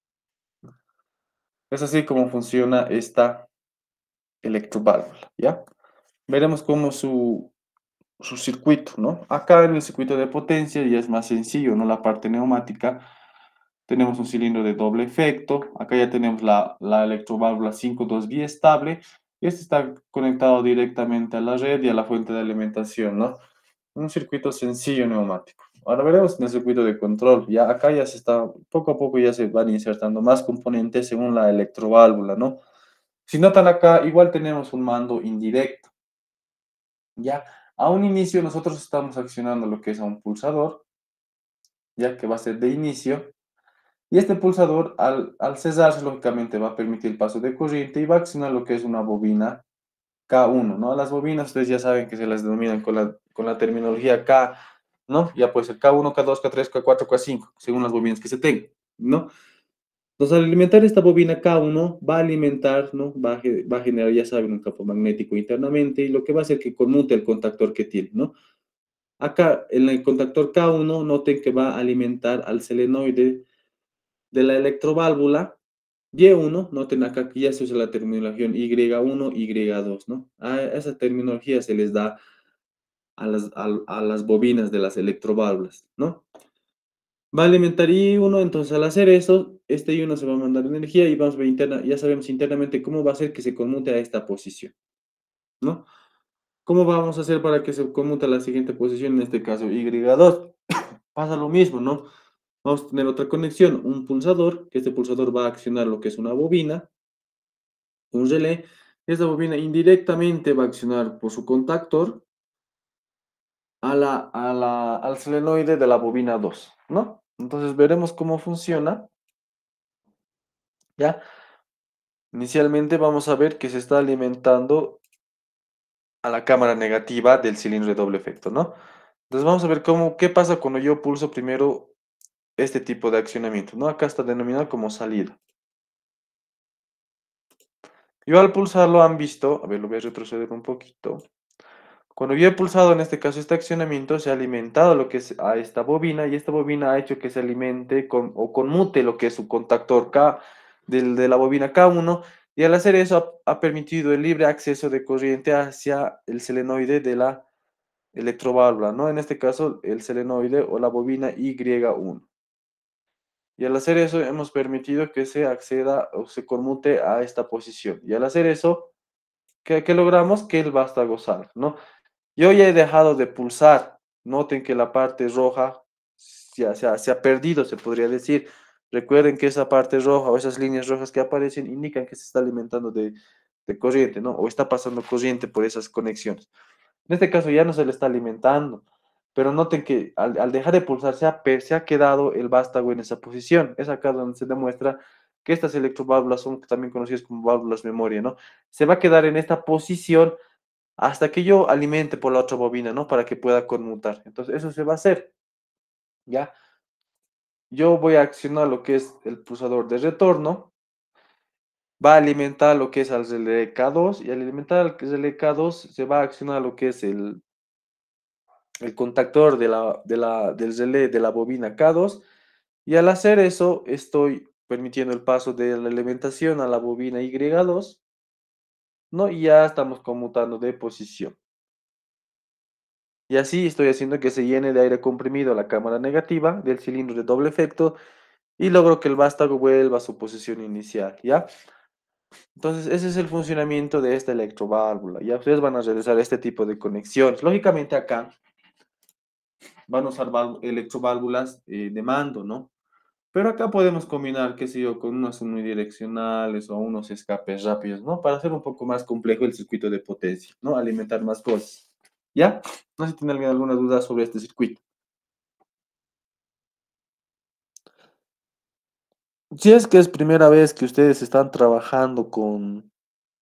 Speaker 1: Es así como funciona esta electroválvula, ¿ya? Veremos cómo su circuito, ¿no? Acá en el circuito de potencia ya es más sencillo, ¿no? La parte neumática, tenemos un cilindro de doble efecto, acá ya tenemos la electroválvula 5-2 biestable, y este está conectado directamente a la red y a la fuente de alimentación, ¿no? Un circuito sencillo neumático. Ahora veremos en el circuito de control. Ya acá ya se está, poco a poco ya se van insertando más componentes según la electroválvula, ¿no? Si notan acá, igual tenemos un mando indirecto. Ya, a un inicio nosotros estamos accionando lo que es a un pulsador, ya que va a ser de inicio. Y este pulsador, al cesarse, lógicamente va a permitir el paso de corriente y va a accionar lo que es una bobina K1, ¿no? Las bobinas ustedes ya saben que se las denominan con la terminología K, ¿no? Ya puede ser K1, K2, K3, K4, K5, según las bobinas que se tengan, ¿no? Entonces, al alimentar esta bobina K1, va a alimentar, ¿no? Va a generar, ya saben, un campo magnético internamente y lo que va a hacer que conmute el contactor que tiene, ¿no? Acá, en el contactor K1, noten que va a alimentar al selenoide de la electroválvula Y1, noten acá que ya se usa la terminología Y1, Y2, ¿no? A esa terminología se les da a las bobinas de las electroválvulas, ¿no? Va a alimentar I1, entonces al hacer eso, este I1 se va a mandar energía y vamos a ver ya sabemos internamente cómo va a ser que se conmute a esta posición, ¿no? ¿Cómo vamos a hacer para que se conmute a la siguiente posición, en este caso Y2? Pasa lo mismo, ¿no? Vamos a tener otra conexión, un pulsador, que este pulsador va a accionar lo que es una bobina, un relé. Esta bobina indirectamente va a accionar por su contactor al solenoide de la bobina 2, ¿no? Entonces veremos cómo funciona, ¿ya? Inicialmente vamos a ver que se está alimentando a la cámara negativa del cilindro de doble efecto, ¿no? Entonces vamos a ver qué pasa cuando yo pulso primero este tipo de accionamiento, ¿no? Acá está denominado como salida. Yo al pulsarlo han visto, a ver, lo voy a retroceder un poquito. Cuando yo he pulsado en este caso este accionamiento, se ha alimentado lo que es a esta bobina y esta bobina ha hecho que se alimente o conmute lo que es su contactor K de la bobina K1 y al hacer eso ha permitido el libre acceso de corriente hacia el selenoide de la electroválvula, ¿no? En este caso el selenoide o la bobina Y1. Y al hacer eso hemos permitido que se acceda o se conmute a esta posición. Y al hacer eso, ¿qué logramos? Que el vástago salga, ¿no? Yo ya he dejado de pulsar. Noten que la parte roja se ha perdido, se podría decir. Recuerden que esa parte roja o esas líneas rojas que aparecen indican que se está alimentando de corriente, ¿no? O está pasando corriente por esas conexiones. En este caso ya no se le está alimentando, pero noten que al dejar de pulsar se ha quedado el vástago en esa posición. Es acá donde se demuestra que estas electroválvulas son también conocidas como válvulas memoria, ¿no? Se va a quedar en esta posición hasta que yo alimente por la otra bobina, ¿no? Para que pueda conmutar. Entonces, eso se va a hacer, ¿ya? Yo voy a accionar lo que es el pulsador de retorno, va a alimentar lo que es al relé K2 y al alimentar al relé K2 se va a accionar lo que es el contactor del relé de la bobina K2 y al hacer eso estoy permitiendo el paso de la alimentación a la bobina Y2, ¿no? Y ya estamos conmutando de posición. Y así estoy haciendo que se llene de aire comprimido la cámara negativa del cilindro de doble efecto y logro que el vástago vuelva a su posición inicial, ¿ya? Entonces, ese es el funcionamiento de esta electroválvula. Ya ustedes van a realizar este tipo de conexiones. Lógicamente acá van a usar electroválvulas de mando, ¿no? Pero acá podemos combinar, qué sé yo, con unos unidireccionales o unos escapes rápidos, ¿no? Para hacer un poco más complejo el circuito de potencia, ¿no? Alimentar más cosas. ¿Ya? No sé si tiene alguien alguna duda sobre este circuito. Si es que es primera vez que ustedes están trabajando con,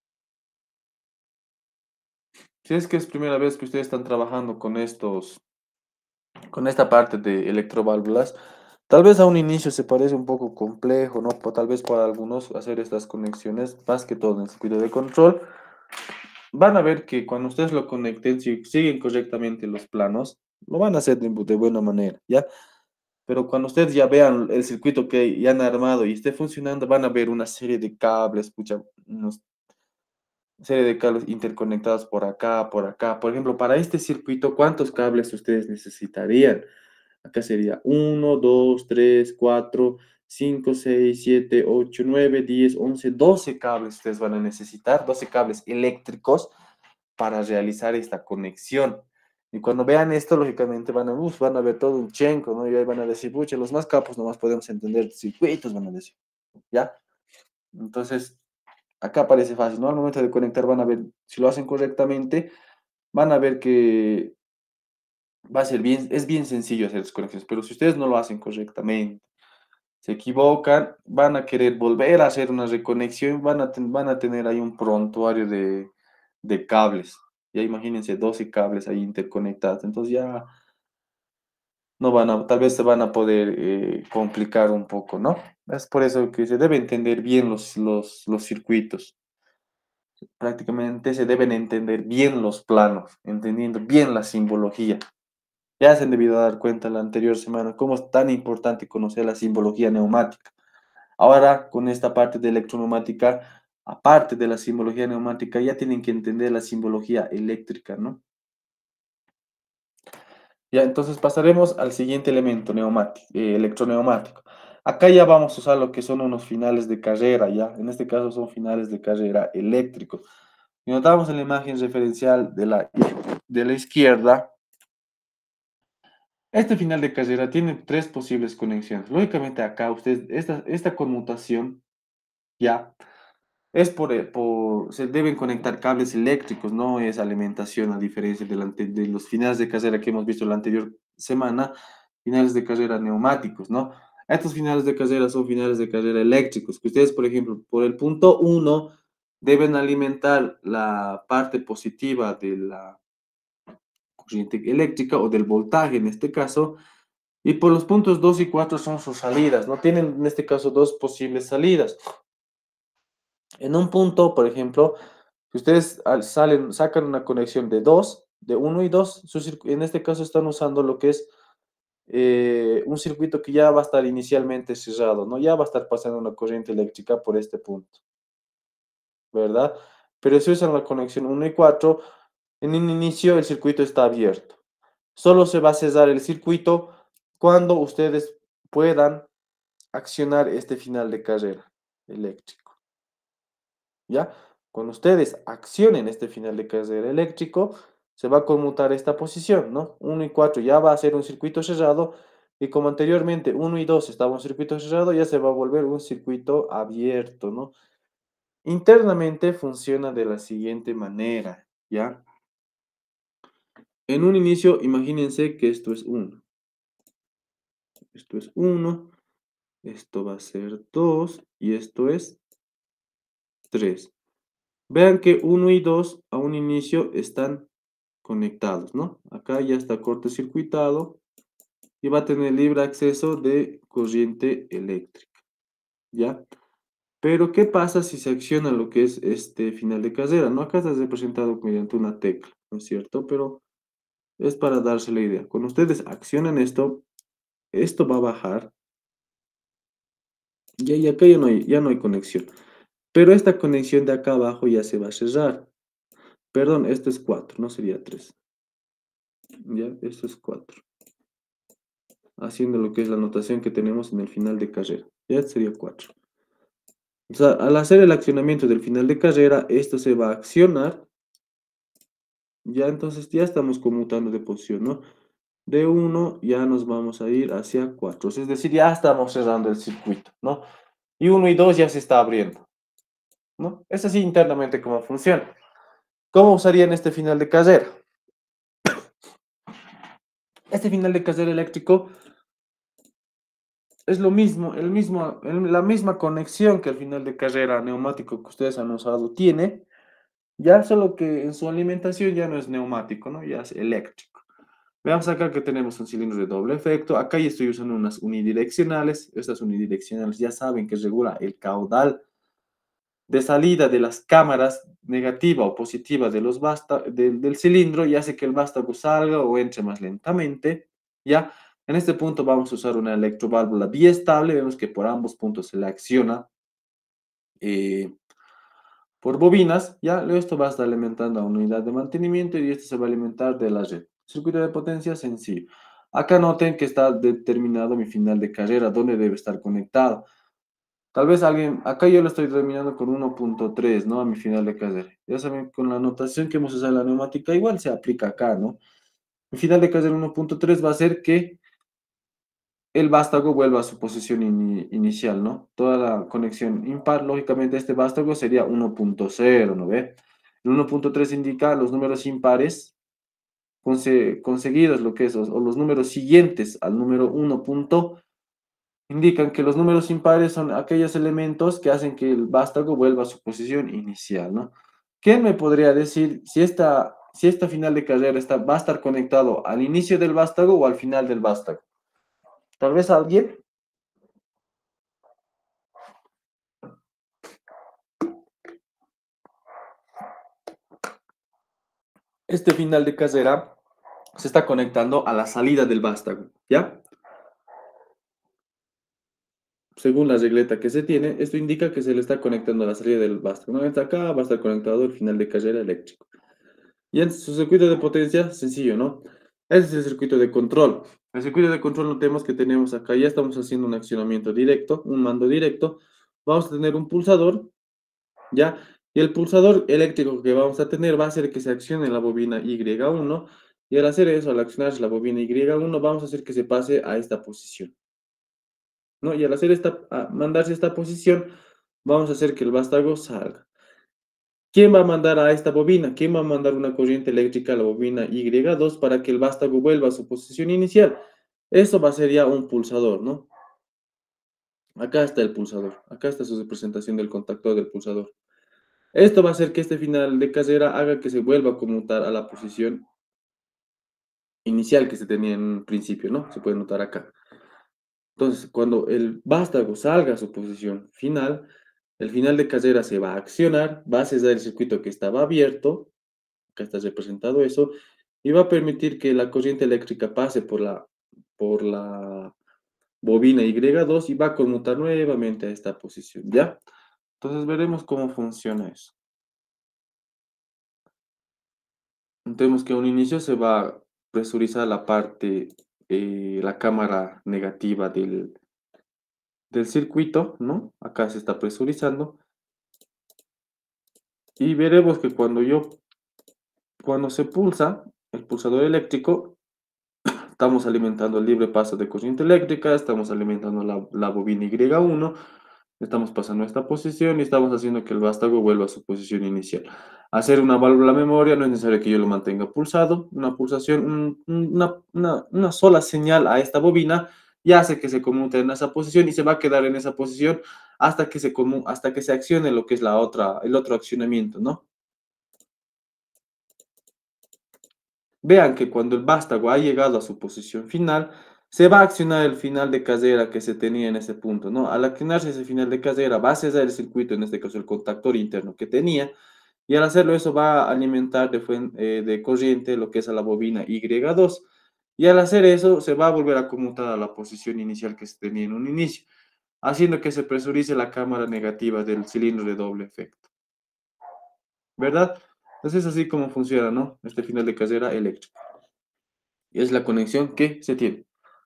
Speaker 1: si es que es primera vez que ustedes están trabajando con estos, con esta parte de electroválvulas, tal vez a un inicio se parece un poco complejo, ¿no? Tal vez para algunos hacer estas conexiones, más que todo en el circuito de control, van a ver que cuando ustedes lo conecten, si siguen correctamente los planos, lo van a hacer de buena manera, ¿ya? Pero cuando ustedes ya vean el circuito que ya han armado y esté funcionando, van a ver una serie de cables, pucha, una serie de cables interconectados por acá, por acá. Por ejemplo, para este circuito, ¿cuántos cables ustedes necesitarían? Acá sería uno, 2, 3, 4, 5, 6, 7, 8, 9, 10, 11, 12 cables ustedes van a necesitar, 12 cables eléctricos para realizar esta conexión. Y cuando vean esto, lógicamente van a ver todo un chenco, ¿no? Y ahí van a decir, pucha, los más capos nomás podemos entender circuitos, van a decir, ¿ya? Entonces, acá parece fácil, ¿no? Al momento de conectar van a ver, si lo hacen correctamente, van a ver que va a ser bien, es bien sencillo hacer las conexiones, pero si ustedes no lo hacen correctamente, se equivocan, van a querer volver a hacer una reconexión, van a tener ahí un prontuario de cables. Ya imagínense 12 cables ahí interconectados. Entonces ya no van a, tal vez se van a poder complicar un poco, ¿no? Es por eso que se debe entender bien los circuitos. Prácticamente se deben entender bien los planos, entendiendo bien la simbología. Ya se han debido dar cuenta la anterior semana cómo es tan importante conocer la simbología neumática. Ahora, con esta parte de electroneumática, aparte de la simbología neumática, ya tienen que entender la simbología eléctrica, ¿no? Ya, entonces pasaremos al siguiente elemento neumático, electroneumático. Acá ya vamos a usar lo que son unos finales de carrera, ya. En este caso son finales de carrera eléctricos. Y notamos en la imagen referencial de la izquierda, este final de carrera tiene tres posibles conexiones. Lógicamente acá ustedes, esta conmutación ya es se deben conectar cables eléctricos, no es alimentación, a diferencia de los finales de carrera que hemos visto la anterior semana, finales de carrera neumáticos, ¿no? Estos finales de carrera son finales de carrera eléctricos, que ustedes, por ejemplo, por el punto uno deben alimentar la parte positiva de la corriente eléctrica o del voltaje en este caso, y por los puntos 2 y 4 son sus salidas, ¿no? Tienen en este caso dos posibles salidas. En un punto, por ejemplo, si ustedes sacan una conexión de 2, de uno y 2, en este caso están usando lo que es un circuito que ya va a estar inicialmente cerrado, ¿no? Ya va a estar pasando una corriente eléctrica por este punto, ¿verdad? Pero si usan la conexión uno y 4, en un inicio el circuito está abierto. Solo se va a cerrar el circuito cuando ustedes puedan accionar este final de carrera eléctrico. ¿Ya? Cuando ustedes accionen este final de carrera eléctrico, se va a conmutar esta posición, ¿no? Uno y 4 ya va a ser un circuito cerrado y como anteriormente uno y 2 estaba un circuito cerrado, ya se va a volver un circuito abierto, ¿no? Internamente funciona de la siguiente manera, ¿ya? En un inicio, imagínense que esto es 1. Esto es 1, esto va a ser 2 y esto es 3. Vean que uno y 2 a un inicio están conectados, ¿no? Acá ya está cortocircuitado y va a tener libre acceso de corriente eléctrica, ¿ya? Pero, ¿qué pasa si se acciona lo que es este final de carrera? ¿No? Acá está representado mediante una tecla, ¿no es cierto? Pero es para darse la idea. Cuando ustedes accionan esto, esto va a bajar y acá ya no hay conexión. Pero esta conexión de acá abajo ya se va a cerrar. Perdón, esto es 4, no sería 3. Ya, esto es 4. Haciendo lo que es la notación que tenemos en el final de carrera. Ya sería 4. O sea, al hacer el accionamiento del final de carrera, esto se va a accionar. Ya entonces ya estamos conmutando de posición, ¿no? de 1 ya nos vamos a ir hacia 4. Es decir, ya estamos cerrando el circuito, ¿no? Y 1 y 2 ya se está abriendo, ¿no? Es así internamente cómo funciona. ¿Cómo usarían este final de carrera? Este final de carrera eléctrico es lo mismo, la misma conexión que el final de carrera neumático que ustedes han usado tiene, ya solo que en su alimentación ya no es neumático, ¿no? Ya es eléctrico. Veamos acá que tenemos un cilindro de doble efecto. Acá ya estoy usando unas unidireccionales. Estas unidireccionales ya saben que regula el caudal de salida de las cámaras negativa o positiva de los del cilindro y hace que el vástago salga o entre más lentamente. ¿Ya? En este punto vamos a usar una electroválvula biestable. Vemos que por ambos puntos se le acciona eh, por bobinas. ¿Ya? Luego esto va a estar alimentando a una unidad de mantenimiento y esto se va a alimentar de la red. Circuito de potencia sencillo. Acá noten que está determinado mi final de carrera, dónde debe estar conectado. Tal vez alguien, acá yo lo estoy terminando con 1.3, ¿no? A mi final de carrera. Ya saben, con la notación que hemos usado en la neumática, igual se aplica acá, ¿no? Mi final de carrera 1.3 va a ser que el vástago vuelva a su posición inicial, ¿no? Toda la conexión impar, lógicamente este vástago sería 1.0, ¿no ve? El 1.3 indica los números impares conseguidos, lo que es, o los números siguientes al número 1. Indican que los números impares son aquellos elementos que hacen que el vástago vuelva a su posición inicial, ¿no? ¿Quién me podría decir si esta final de carrera va a estar conectado al inicio del vástago o al final del vástago? Tal vez alguien. Este final de carrera se está conectando a la salida del vástago, ¿ya? Según la regleta que se tiene, esto indica que se le está conectando a la salida del vástago. Nuevamente acá va a estar conectado el final de carrera eléctrico. Y en su circuito de potencia, sencillo, ¿no? Ese es el circuito de control. El circuito de control notemos que tenemos acá, ya estamos haciendo un accionamiento directo, un mando directo. Vamos a tener un pulsador, ¿ya? Y el pulsador eléctrico que vamos a tener va a hacer que se accione la bobina Y1. Y al hacer eso, al accionar la bobina Y1, vamos a hacer que se pase a esta posición, ¿no? Y al hacer mandarse esta posición, vamos a hacer que el vástago salga. ¿Quién va a mandar a esta bobina? ¿Quién va a mandar una corriente eléctrica a la bobina Y2 para que el vástago vuelva a su posición inicial? Eso va a ser ya un pulsador, ¿no? Acá está el pulsador. Acá está su representación del contactor del pulsador. Esto va a hacer que este final de carrera haga que se vuelva a conmutar a la posición inicial que se tenía en un principio, ¿no? Se puede notar acá. Entonces, cuando el vástago salga a su posición final, el final de carrera se va a accionar, va a cesar el circuito que estaba abierto, acá está representado eso, y va a permitir que la corriente eléctrica pase por la bobina Y2 y va a conmutar nuevamente a esta posición, ¿ya? Entonces veremos cómo funciona eso. Tenemos que a un inicio se va a presurizar la parte, la cámara negativa del circuito, ¿no? Acá se está presurizando. Y veremos que cuando se pulsa el pulsador eléctrico, estamos alimentando el libre paso de corriente eléctrica, estamos alimentando la bobina Y1, estamos pasando a esta posición y estamos haciendo que el vástago vuelva a su posición inicial. Hacer una válvula memoria no es necesario que yo lo mantenga pulsado, una pulsación, una sola señal a esta bobina ya hace que se conmute en esa posición y se va a quedar en esa posición hasta que se accione lo que es el otro accionamiento, ¿no? Vean que cuando el vástago ha llegado a su posición final, se va a accionar el final de carrera que se tenía en ese punto, ¿no? Al accionarse ese final de carrera, va a cesar el circuito, en este caso el contactor interno que tenía, y al hacerlo eso va a alimentar de corriente lo que es a la bobina Y2, y al hacer eso se va a volver a conmutar a la posición inicial que se tenía en un inicio, haciendo que se presurice la cámara negativa del cilindro de doble efecto, ¿verdad? Entonces es así como funciona, ¿no? Este final de carrera eléctrico. Y es la conexión que se tiene.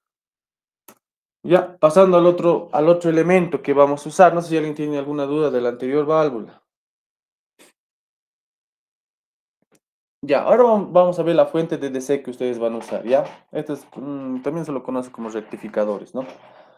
Speaker 1: Ya, pasando al otro elemento que vamos a usar, no sé si alguien tiene alguna duda de la anterior válvula. Ya, ahora vamos a ver la fuente de DC que ustedes van a usar, ¿ya? Esto es, también se lo conoce como rectificadores, ¿no?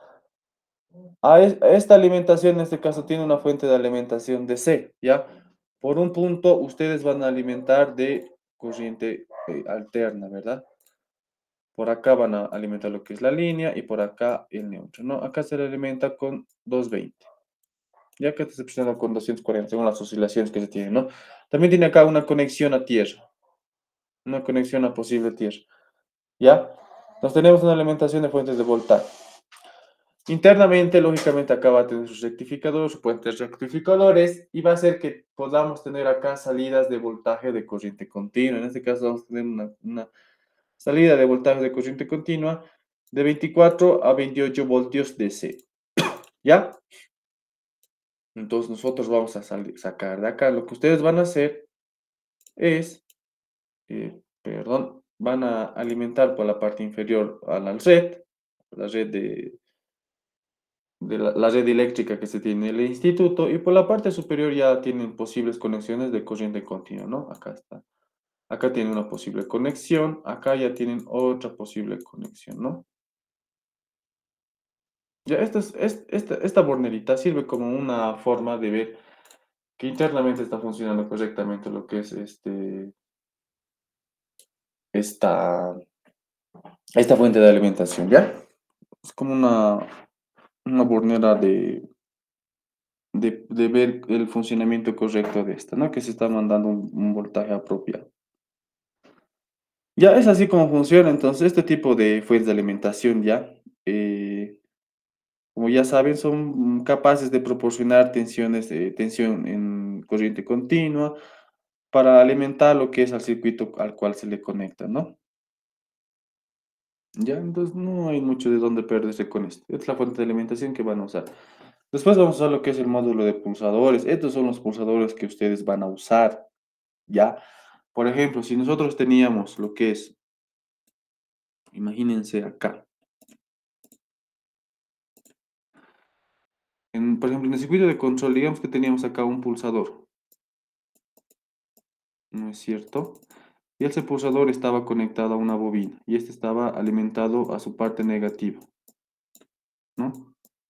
Speaker 1: Esta alimentación, en este caso, tiene una fuente de alimentación DC, ¿ya? Por un punto, ustedes van a alimentar de corriente alterna, ¿verdad? Por acá van a alimentar lo que es la línea y por acá el neutro, ¿no? Acá se le alimenta con 220. Ya que está presionando con 240 según las oscilaciones que se tienen, ¿no? También tiene acá una conexión a tierra, una conexión a posible tierra, ¿ya? Entonces tenemos una alimentación de fuentes de voltaje. Internamente, lógicamente, acá va a tener sus rectificadores, sus puentes rectificadores, y va a hacer que podamos tener acá salidas de voltaje de corriente continua. En este caso vamos a tener una salida de voltaje de corriente continua de 24 a 28 voltios DC, ¿ya? Entonces nosotros vamos a sacar de acá. Lo que ustedes van a hacer es, perdón, van a alimentar por la parte inferior a la red la red eléctrica que se tiene en el instituto, y por la parte superior ya tienen posibles conexiones de corriente continua, ¿no? Acá está. Acá tienen una posible conexión, acá ya tienen otra posible conexión, ¿no? Ya esta bornerita sirve como una forma de ver que internamente está funcionando correctamente lo que es esta, esta fuente de alimentación, ¿ya? Es como una bornera de ver el funcionamiento correcto de esta, ¿no? Que se está mandando un voltaje apropiado. Ya es así como funciona, entonces, este tipo de fuentes de alimentación, ¿ya? Como ya saben, son capaces de proporcionar tensión en corriente continua para alimentar lo que es al circuito al cual se le conecta, ¿no? Ya, entonces no hay mucho de dónde perderse con esto. Esta es la fuente de alimentación que van a usar. Después vamos a usar lo que es el módulo de pulsadores. Estos son los pulsadores que ustedes van a usar, ¿ya? Por ejemplo, si nosotros teníamos lo que es, imagínense acá, por ejemplo, en el circuito de control, digamos que teníamos acá un pulsador, ¿no es cierto? Y ese pulsador estaba conectado a una bobina y este estaba alimentado a su parte negativa, ¿no?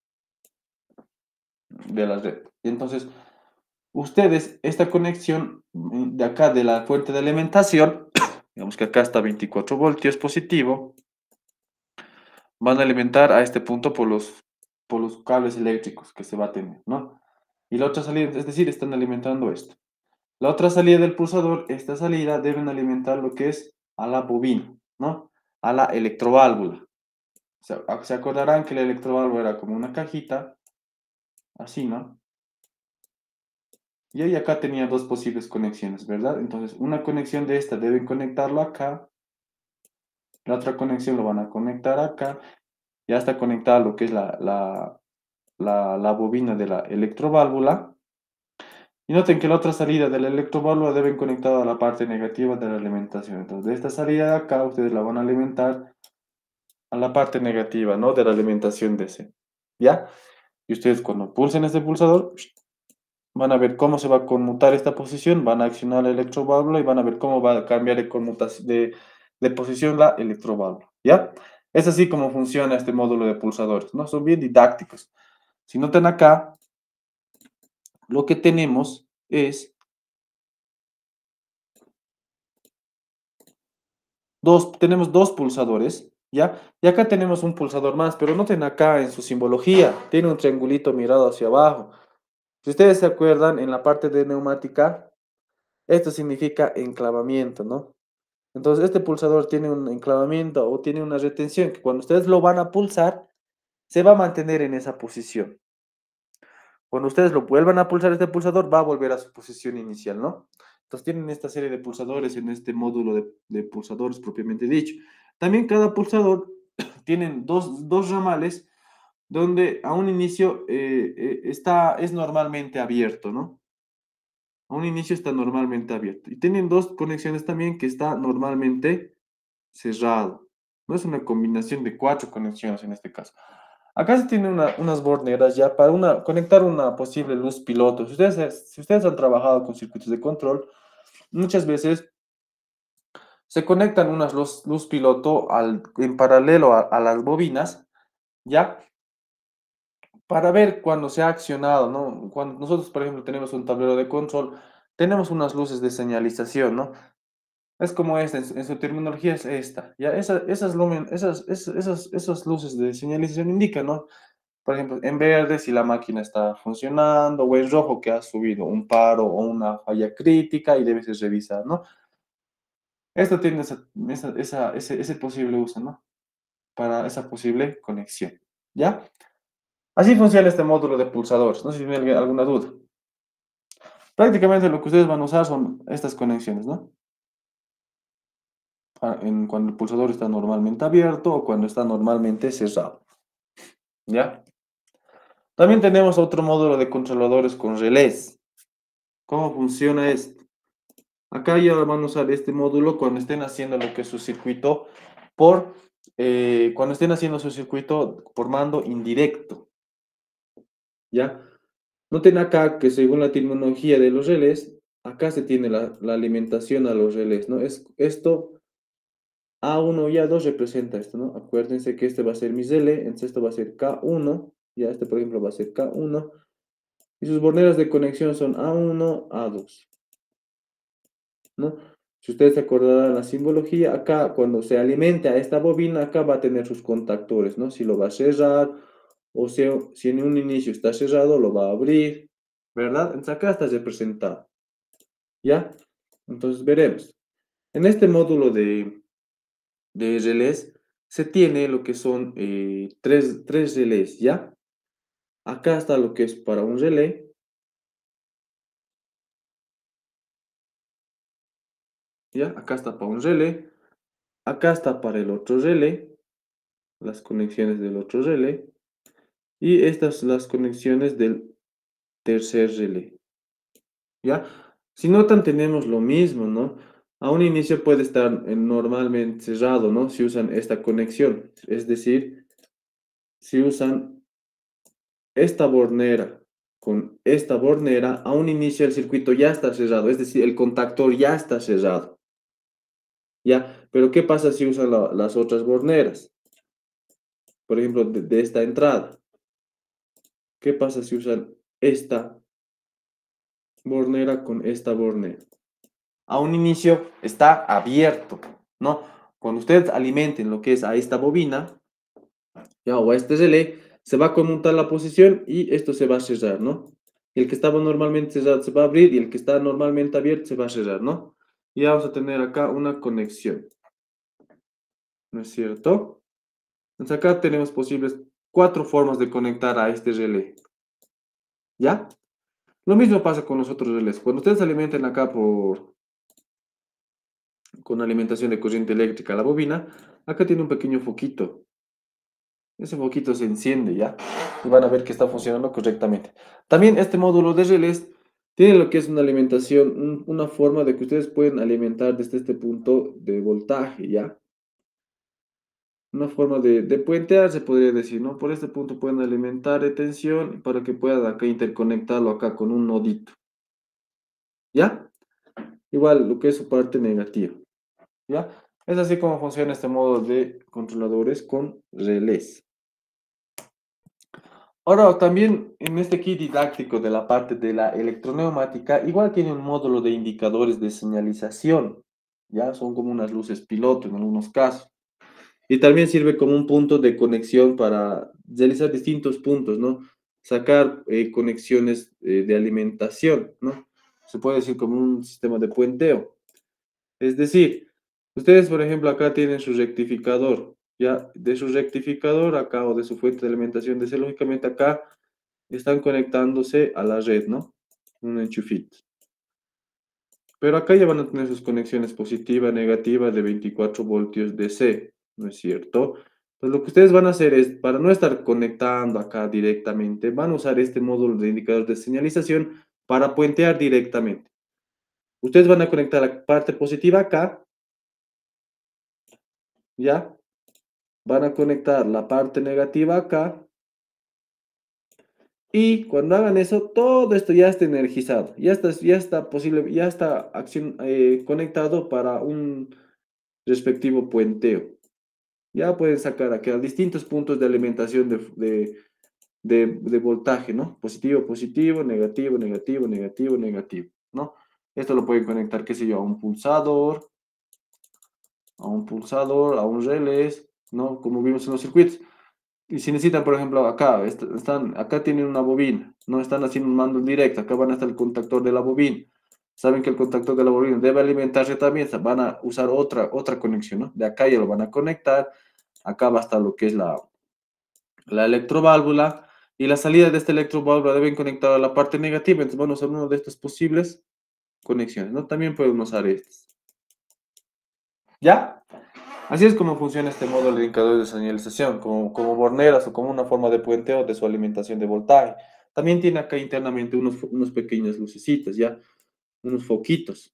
Speaker 1: De la red. Entonces, ustedes, esta conexión de acá de la fuente de alimentación, digamos que acá está 24 voltios positivo, van a alimentar a este punto por los cables eléctricos que se va a tener, ¿no? Y la otra salida, es decir, están alimentando esto. La otra salida del pulsador, esta salida deben alimentar lo que es a la bobina, ¿no? A la electroválvula. Se acordarán que la electroválvula era como una cajita, así, ¿no? Y ahí acá tenía dos posibles conexiones, ¿verdad? Entonces, una conexión de esta deben conectarlo acá, la otra conexión lo van a conectar acá, ya está conectada lo que es la bobina de la electroválvula. Y noten que la otra salida de la electroválvula deben conectada a la parte negativa de la alimentación. Entonces, de esta salida de acá, ustedes la van a alimentar a la parte negativa, ¿no? De la alimentación de ese, ¿ya? Y ustedes cuando pulsen este pulsador, van a ver cómo se va a conmutar esta posición, van a accionar la electroválvula y van a ver cómo va a cambiar de conmutación de posición la electroválvula, ¿ya? Es así como funciona este módulo de pulsadores, ¿no? Son bien didácticos. Si notan acá, lo que tenemos es tenemos dos pulsadores, ¿ya? Y acá tenemos un pulsador más, pero noten acá en su simbología, tiene un triangulito mirado hacia abajo. Si ustedes se acuerdan, en la parte de neumática, esto significa enclavamiento, ¿no? Entonces, este pulsador tiene un enclavamiento o tiene una retención que cuando ustedes lo van a pulsar, se va a mantener en esa posición. Cuando ustedes lo vuelvan a pulsar este pulsador, va a volver a su posición inicial, ¿no? Entonces tienen esta serie de pulsadores en este módulo de pulsadores propiamente dicho. También cada pulsador tienen dos ramales donde a un inicio es normalmente abierto, ¿no? A un inicio está normalmente abierto. Y tienen dos conexiones también que está normalmente cerrado. No es una combinación de cuatro conexiones en este caso. Acá se tiene unas borneras ya para conectar una posible luz piloto. Si ustedes han trabajado con circuitos de control, muchas veces se conectan unas luz piloto en paralelo a las bobinas, ¿ya? Para ver cuando se ha accionado, ¿no? Cuando nosotros, por ejemplo, tenemos un tablero de control, tenemos unas luces de señalización, ¿no? Es como esta, en su terminología es esta, ¿ya? Esas luces de señalización indican, ¿no? Por ejemplo, en verde si la máquina está funcionando, o en rojo que ha subido un paro o una falla crítica y debe ser revisada, ¿no? Esto tiene ese posible uso, ¿no? Para esa posible conexión, ¿ya? Así funciona este módulo de pulsadores. No sé si tienen alguna duda. Prácticamente lo que ustedes van a usar son estas conexiones, ¿no? Cuando el pulsador está normalmente abierto o cuando está normalmente cerrado, ¿ya? También tenemos otro módulo de controladores con relés. ¿Cómo funciona esto? Acá ya van a usar este módulo cuando estén haciendo lo que es su circuito cuando estén haciendo su circuito por mando indirecto, ¿ya? Noten acá que según la terminología de los relés, acá se tiene la alimentación a los relés, ¿no? Esto, A1 y A2 representa esto, ¿no? Acuérdense que este va a ser mi relé, entonces esto va a ser K1, ya este por ejemplo va a ser K1, y sus borneras de conexión son A1, A2, ¿no? Si ustedes se acordarán la simbología, acá cuando se alimente a esta bobina, acá va a tener sus contactores, ¿no? Si lo va a cerrar, o si en un inicio está cerrado, lo va a abrir, ¿verdad? Entonces acá está representado, ¿ya? Entonces veremos. En este módulo de relés se tiene lo que son tres relés, ¿ya? Acá está lo que es para un relé, ¿ya? Acá está para un relé, acá está para el otro relé, las conexiones del otro relé, y estas son las conexiones del tercer relé, ¿ya? Si notan, tenemos lo mismo, ¿no? A un inicio puede estar normalmente cerrado, ¿no? Si usan esta conexión, es decir, si usan esta bornera con esta bornera, a un inicio el circuito ya está cerrado, es decir, el contactor ya está cerrado, ¿ya? Pero ¿qué pasa si usan las otras borneras? Por ejemplo, de esta entrada. ¿Qué pasa si usan esta bornera con esta bornera? A un inicio está abierto, ¿no? Cuando ustedes alimenten lo que es a esta bobina, ya, o a este relé, se va a conmutar la posición y esto se va a cerrar, ¿no? El que estaba normalmente cerrado se va a abrir y el que está normalmente abierto se va a cerrar, ¿no? Y vamos a tener acá una conexión, ¿no es cierto? Entonces acá tenemos posibles 4 formas de conectar a este relé, ¿ya? Lo mismo pasa con los otros relés. Cuando ustedes alimenten acá con alimentación de corriente eléctrica la bobina, acá tiene un pequeño foquito. Ese foquito se enciende ya y van a ver que está funcionando correctamente. También este módulo de relés tiene lo que es una alimentación, una forma de que ustedes pueden alimentar desde este punto de voltaje, ¿ya? Una forma de puentear, se podría decir, ¿no? Por este punto pueden alimentar de tensión para que puedan acá interconectarlo acá con un nodito, ¿ya? Igual lo que es su parte negativa, ¿ya? Es así como funciona este modo de controladores con relés. Ahora, también en este kit didáctico de la parte de la electroneumática, igual tiene un módulo de indicadores de señalización, ¿ya? Son como unas luces piloto en algunos casos. Y también sirve como un punto de conexión para realizar distintos puntos, ¿no? Sacar conexiones de alimentación, ¿no? Se puede decir como un sistema de puenteo. Es decir, ustedes, por ejemplo, acá tienen su rectificador, ¿ya? De su rectificador acá o de su fuente de alimentación, lógicamente acá están conectándose a la red, ¿no? Un enchufito. Pero acá ya van a tener sus conexiones positiva, negativa de 24 voltios DC, ¿no es cierto? Entonces lo que ustedes van a hacer es, para no estar conectando acá directamente, van a usar este módulo de indicador de señalización para puentear directamente. Ustedes van a conectar la parte positiva acá, ¿ya? Van a conectar la parte negativa acá. Y cuando hagan eso, todo esto ya está energizado, ya está conectado para respectivo puenteo. Ya pueden sacar aquí a distintos puntos de alimentación de voltaje, ¿no? Positivo, positivo, negativo, negativo, negativo, negativo, ¿no? Esto lo pueden conectar, qué sé yo, a un relé, ¿no? Como vimos en los circuitos. Y si necesitan, por ejemplo, acá, acá tienen una bobina, no están haciendo un mando directo, acá van hasta el contactor de la bobina. Saben que el contactor de la bobina debe alimentarse también, van a usar otra conexión, ¿no? De acá ya lo van a conectar, acá va hasta lo que es la electroválvula, y la salida de esta electroválvula deben conectar a la parte negativa, entonces van a usar uno de estas posibles conexiones, ¿no? También pueden usar estas. ¿Ya? Así es como funciona este módulo de indicadores de señalización, como borneras o como una forma de puenteo de su alimentación de voltaje. También tiene acá internamente unos pequeñas lucecitas, ¿ya? Unos foquitos.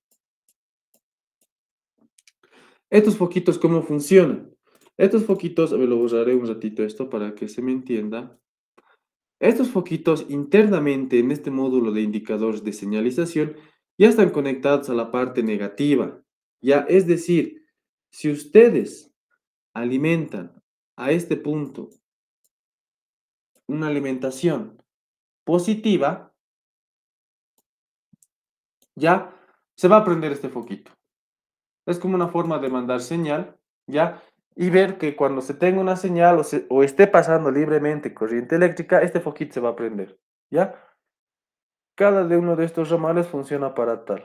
Speaker 1: Estos foquitos, ¿cómo funcionan? Estos foquitos, a ver, lo borraré un ratito esto para que se me entienda. Estos foquitos internamente en este módulo de indicadores de señalización ya están conectados a la parte negativa. Ya, es decir, si ustedes alimentan a este punto una alimentación positiva, ya se va a prender este foquito. Es como una forma de mandar señal, ya, y ver que cuando se tenga una señal o esté pasando libremente corriente eléctrica, este foquito se va a prender, ya. Cada de uno de estos ramales funciona para tal,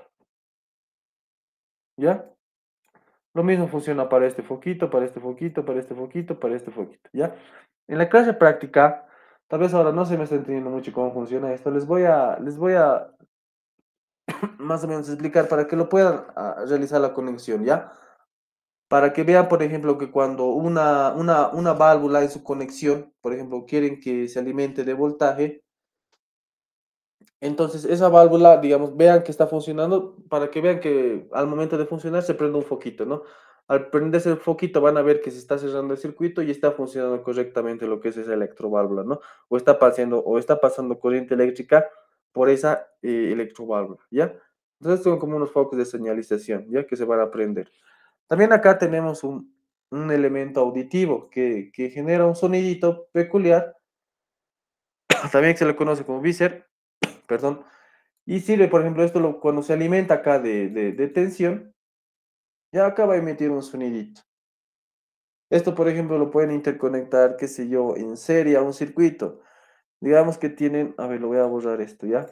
Speaker 1: ya. Lo mismo funciona para este foquito, para este foquito, para este foquito, para este foquito, ¿ya? En la clase práctica, tal vez ahora no se me está entendiendo mucho cómo funciona esto, les voy a más o menos explicar para que lo puedan realizar la conexión, ¿ya? Para que vean, por ejemplo, que cuando una válvula en su conexión, por ejemplo, quieren que se alimente de voltaje, entonces esa válvula, digamos, vean que está funcionando, para que vean que al momento de funcionar se prende un foquito, ¿no? Al prenderse el foquito van a ver que se está cerrando el circuito y está funcionando correctamente lo que es esa electroválvula, ¿no? O está pasando corriente eléctrica por esa electroválvula, ¿ya? Entonces son como unos focos de señalización, ¿ya? Que se van a prender. También acá tenemos un elemento auditivo que genera un sonidito peculiar, también se le conoce como visor, perdón, y sirve, por ejemplo, cuando se alimenta acá de tensión, ya acá va a emitir un sonidito. Esto, por ejemplo, lo pueden interconectar, qué sé yo, en serie a un circuito. Digamos que tienen, a ver, lo voy a borrar esto, ¿ya?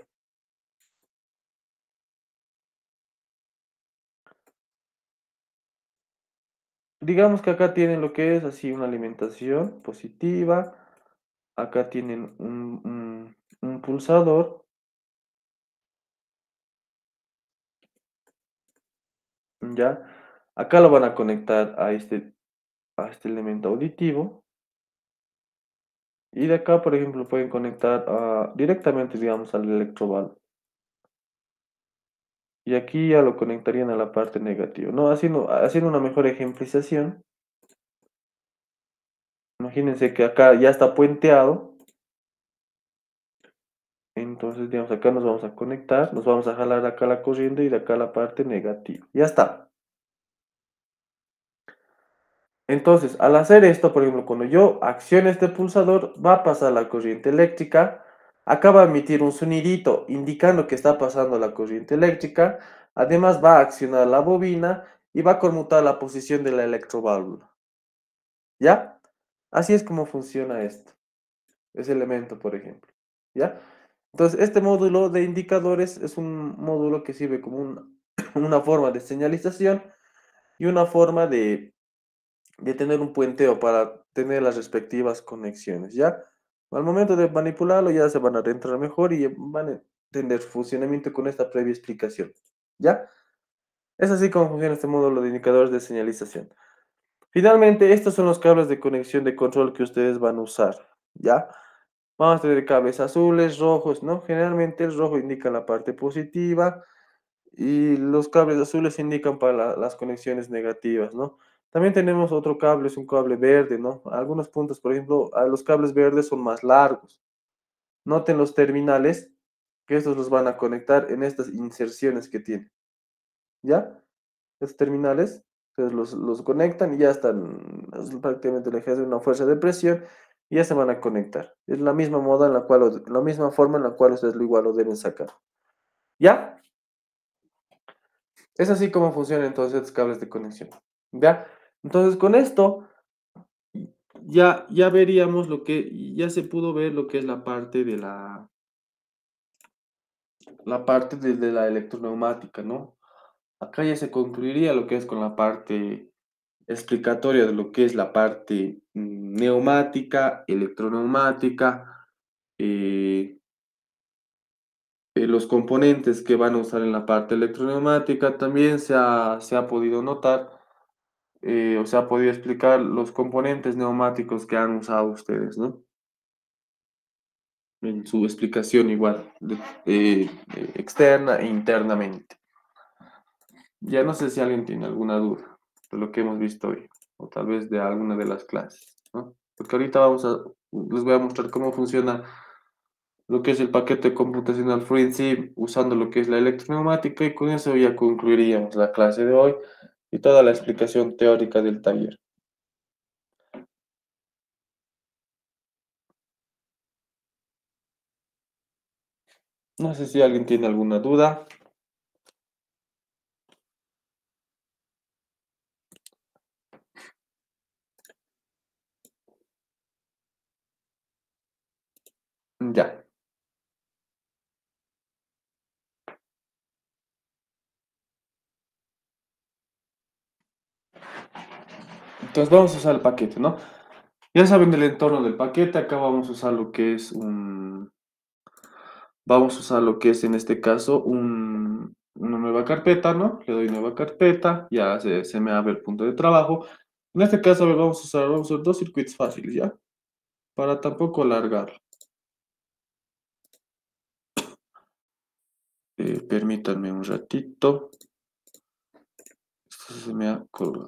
Speaker 1: Digamos que acá tienen lo que es así una alimentación positiva. Acá tienen un pulsador, ¿ya? Acá lo van a conectar a este elemento auditivo. Y de acá, por ejemplo, pueden conectar directamente, digamos, al electroval. Y aquí ya lo conectarían a la parte negativa, ¿no? Haciendo una mejor ejemplización, imagínense que acá ya está puenteado. Entonces, digamos, acá nos vamos a conectar, nos vamos a jalar acá la corriente y de acá la parte negativa. Ya está. Entonces, al hacer esto, por ejemplo, cuando yo accione este pulsador, va a pasar la corriente eléctrica. Acá va a emitir un sonidito indicando que está pasando la corriente eléctrica. Además, va a accionar la bobina y va a conmutar la posición de la electroválvula. ¿Ya? Así es como funciona esto. Ese elemento, por ejemplo. ¿Ya? Entonces, este módulo de indicadores es un módulo que sirve como una forma de señalización y una forma de tener un puenteo para tener las respectivas conexiones, ¿ya? Al momento de manipularlo ya se van a adentrar mejor y van a entender su funcionamiento con esta previa explicación, ¿ya? Es así como funciona este módulo de indicadores de señalización. Finalmente, estos son los cables de conexión de control que ustedes van a usar, ¿ya? Vamos a tener cables azules, rojos, ¿no? Generalmente el rojo indica la parte positiva y los cables azules indican para las conexiones negativas, ¿no? También tenemos otro cable, es un cable verde, ¿no? Algunos puntos, por ejemplo, los cables verdes son más largos. Noten los terminales, que estos los van a conectar en estas inserciones que tiene, ¿ya? Estos terminales.
Speaker 3: Entonces los conectan y ya están, prácticamente le ejercen una fuerza de presión y ya se van a conectar. Es la misma moda en la cual, la misma forma en la cual ustedes lo igual lo deben sacar. ¿Ya? Es así como funcionan entonces los cables de conexión. ¿Ya? Entonces con esto ya veríamos ya se pudo ver lo que es la parte de la electroneumática, ¿no? Acá ya se concluiría lo que es con la parte explicatoria de lo que es la parte neumática, electroneumática, eh, los componentes que van a usar en la parte electroneumática. También se ha podido notar o se ha podido explicar los componentes neumáticos que han usado ustedes, ¿no? En su explicación igual, externa e internamente. Ya no sé si alguien tiene alguna duda de lo que hemos visto hoy, o tal vez de alguna de las clases, ¿no? Porque ahorita les voy a mostrar cómo funciona lo que es el paquete computacional FluentSim usando lo que es la electroneumática y con eso ya concluiríamos la clase de hoy y toda la explicación teórica del taller. No sé si alguien tiene alguna duda. Ya. Entonces vamos a usar el paquete, ¿no? Ya saben el entorno del paquete, acá vamos a usar lo que es vamos a usar lo que es en este caso una nueva carpeta, ¿no? Le doy nueva carpeta, ya se me abre el punto de trabajo. En este caso, a ver, vamos a usar dos circuitos fáciles, ¿ya? Para tampoco alargar. Permítanme un ratito. Esto se me ha colgado.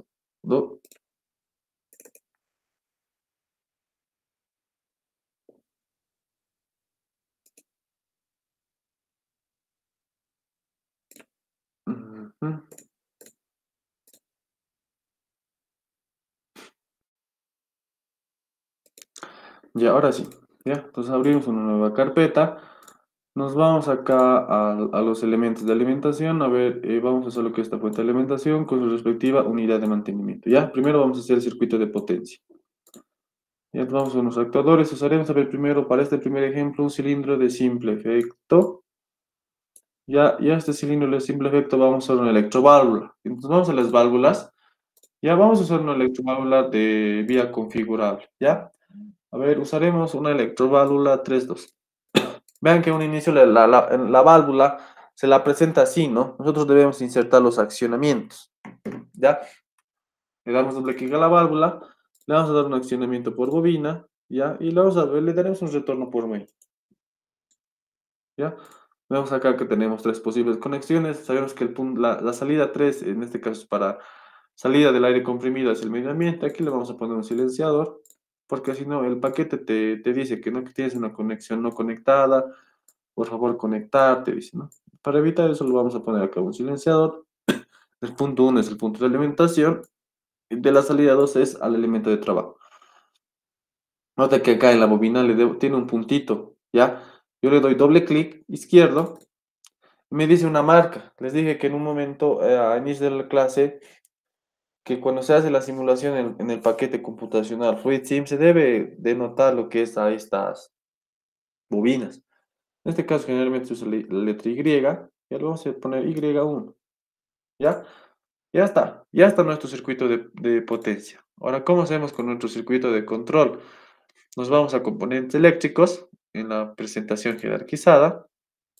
Speaker 3: Ujú. Ya, ahora sí. Ya, entonces abrimos una nueva carpeta. Nos vamos acá a los elementos de alimentación. A ver, vamos a hacer lo que es esta fuente de alimentación con su respectiva unidad de mantenimiento. Ya, primero vamos a hacer el circuito de potencia. Ya vamos a los actuadores. Usaremos, a ver, primero para este primer ejemplo un cilindro de simple efecto. Ya este cilindro de simple efecto vamos a usar una electroválvula. Entonces vamos a las válvulas. Ya vamos a usar una electroválvula de vía configurable. ¿Ya? A ver, usaremos una electroválvula 3.2. Vean que a un inicio la válvula se la presenta así, ¿no? Nosotros debemos insertar los accionamientos. ¿Ya? Le damos doble clic a la válvula, le vamos a dar un accionamiento por bobina, ¿ya? Y le daremos un retorno por medio, ¿ya? Vemos acá que tenemos tres posibles conexiones. Sabemos que la salida 3, en este caso es para salida del aire comprimido hacia el medio ambiente. Aquí le vamos a poner un silenciador, porque si no, el paquete te dice que no que tienes una conexión no conectada. Por favor, conectarte, dice, ¿no? Para evitar eso, lo vamos a poner acá un silenciador. El punto 1 es el punto de alimentación. Y de la salida 2 es al elemento de trabajo. Nota que acá en la bobina tiene un puntito, ¿ya? Yo le doy doble clic izquierdo y me dice una marca. Les dije que en un momento, a inicio de la clase, que cuando se hace la simulación en el paquete computacional FluidSim, se debe denotar lo que es a estas bobinas. En este caso, generalmente se usa la letra Y, y le vamos a poner Y1, ¿ya? Ya está nuestro circuito de potencia. Ahora, ¿cómo hacemos con nuestro circuito de control? Nos vamos a componentes eléctricos en la presentación jerarquizada,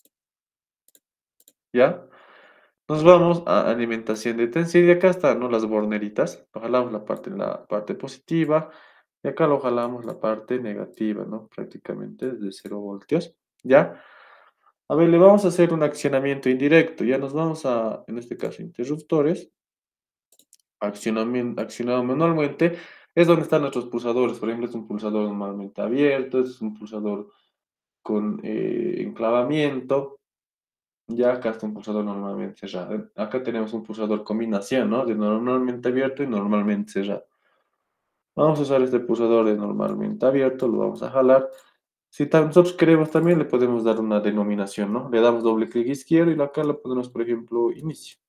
Speaker 3: ¿ya? Nos vamos a alimentación de tensión y acá están, ¿no? Las borneritas. Lo jalamos la parte positiva y acá lo jalamos la parte negativa, ¿no? Prácticamente desde 0 voltios, ¿ya? A ver, le vamos a hacer un accionamiento indirecto. Ya nos vamos en este caso, interruptores. Accionado manualmente, es donde están nuestros pulsadores. Por ejemplo, es un pulsador normalmente abierto, es un pulsador con enclavamiento. Ya acá está un pulsador normalmente cerrado. Acá tenemos un pulsador combinación, ¿no? De normalmente abierto y normalmente cerrado. Vamos a usar este pulsador de normalmente abierto, lo vamos a jalar. Si nosotros queremos también le podemos dar una denominación, ¿no? Le damos doble clic izquierdo y acá le ponemos, por ejemplo, inicio.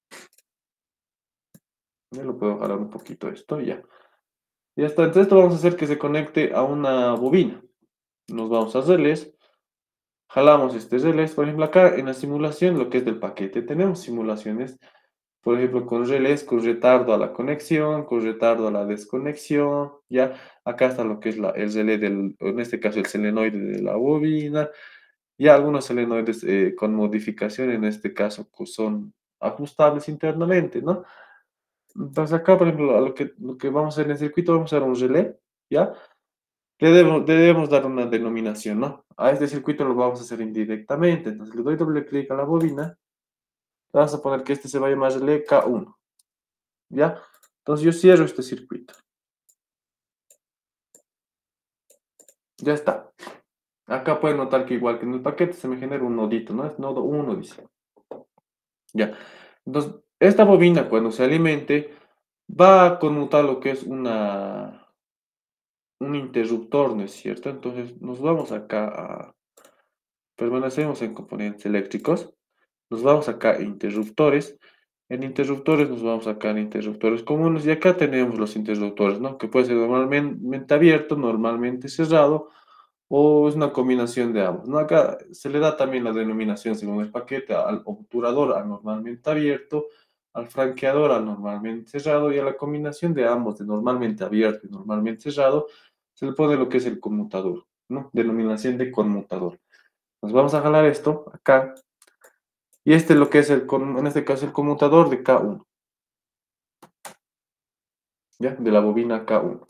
Speaker 3: Yo lo puedo jalar un poquito esto y ya. Ya está. Entonces esto vamos a hacer que se conecte a una bobina. Nos vamos a relés. Jalamos este relés. Por ejemplo, acá en la simulación, lo que es del paquete, tenemos simulaciones, por ejemplo, con relés, con retardo a la conexión, con retardo a la desconexión. Ya, acá está lo que es el relé en este caso, el solenoide de la bobina. Y algunos solenoides con modificación, en este caso, pues son ajustables internamente, ¿no? Entonces acá, por ejemplo, lo que vamos a hacer en el circuito, vamos a dar un relé, ¿ya? Le debemos dar una denominación, ¿no? A este circuito lo vamos a hacer indirectamente. Entonces le doy doble clic a la bobina. Vamos a poner que este se va a llamar relé K1, ¿ya? Entonces yo cierro este circuito. Ya está. Acá pueden notar que igual que en el paquete se me genera un nodito, ¿no? Es nodo 1, dice. Ya. Entonces, esta bobina cuando se alimente va a conmutar lo que es un interruptor, ¿no es cierto? Entonces nos vamos acá permanecemos en componentes eléctricos, nos vamos acá a interruptores, en interruptores nos vamos acá en interruptores comunes y acá tenemos los interruptores, ¿no? Que puede ser normalmente abierto, normalmente cerrado o es una combinación de ambos, ¿no? Acá se le da también la denominación según el paquete al obturador al normalmente abierto, al franqueador al normalmente cerrado y a la combinación de ambos, de normalmente abierto y normalmente cerrado, se le pone lo que es el conmutador, ¿no? Denominación de conmutador. Nos vamos a jalar esto acá. Y este es lo que es en este caso el conmutador de K1, ¿ya? De la bobina K1,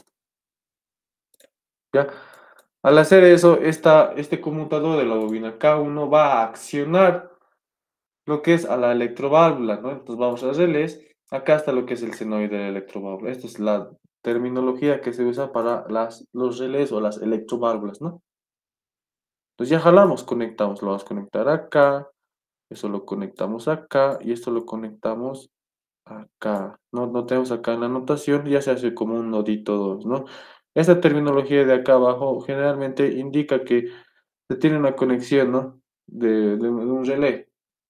Speaker 3: ¿ya? Al hacer eso, este conmutador de la bobina K1 va a accionar lo que es a la electroválvula, ¿no? Entonces vamos a relés. Acá está lo que es el senoide de la electroválvula. Esta es la terminología que se usa para los relés o las electroválvulas, ¿no? Entonces ya jalamos, conectamos, lo vamos a conectar acá, eso lo conectamos acá y esto lo conectamos acá. No tenemos acá en la anotación, ya se hace como un nodito 2, ¿no? Esta terminología de acá abajo generalmente indica que se tiene una conexión, ¿no? De un relé,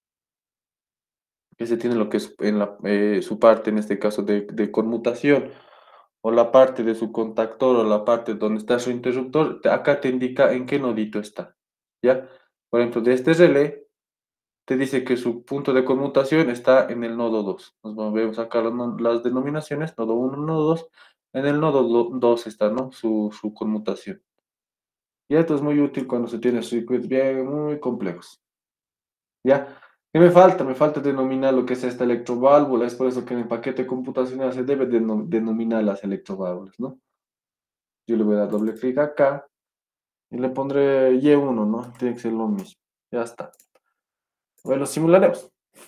Speaker 3: que se tiene lo que es su parte, en este caso, de conmutación, o la parte de su contactor, o la parte donde está su interruptor, acá te indica en qué nodito está, ¿ya? Por ejemplo, de este relé, te dice que su punto de conmutación está en el nodo 2. Nos vamos a sacar las denominaciones, nodo 1, nodo 2. En el nodo 2 está, ¿no? Su conmutación. Y esto es muy útil cuando se tiene circuitos bien, muy complejos. ¿Ya? ¿Qué me falta? Me falta denominar lo que es esta electroválvula. Es por eso que en el paquete computacional se debe denominar las electroválvulas, ¿no? Yo le voy a dar doble clic acá y le pondré Y1, ¿no? Tiene que ser lo mismo. Ya está. Bueno, simularemos.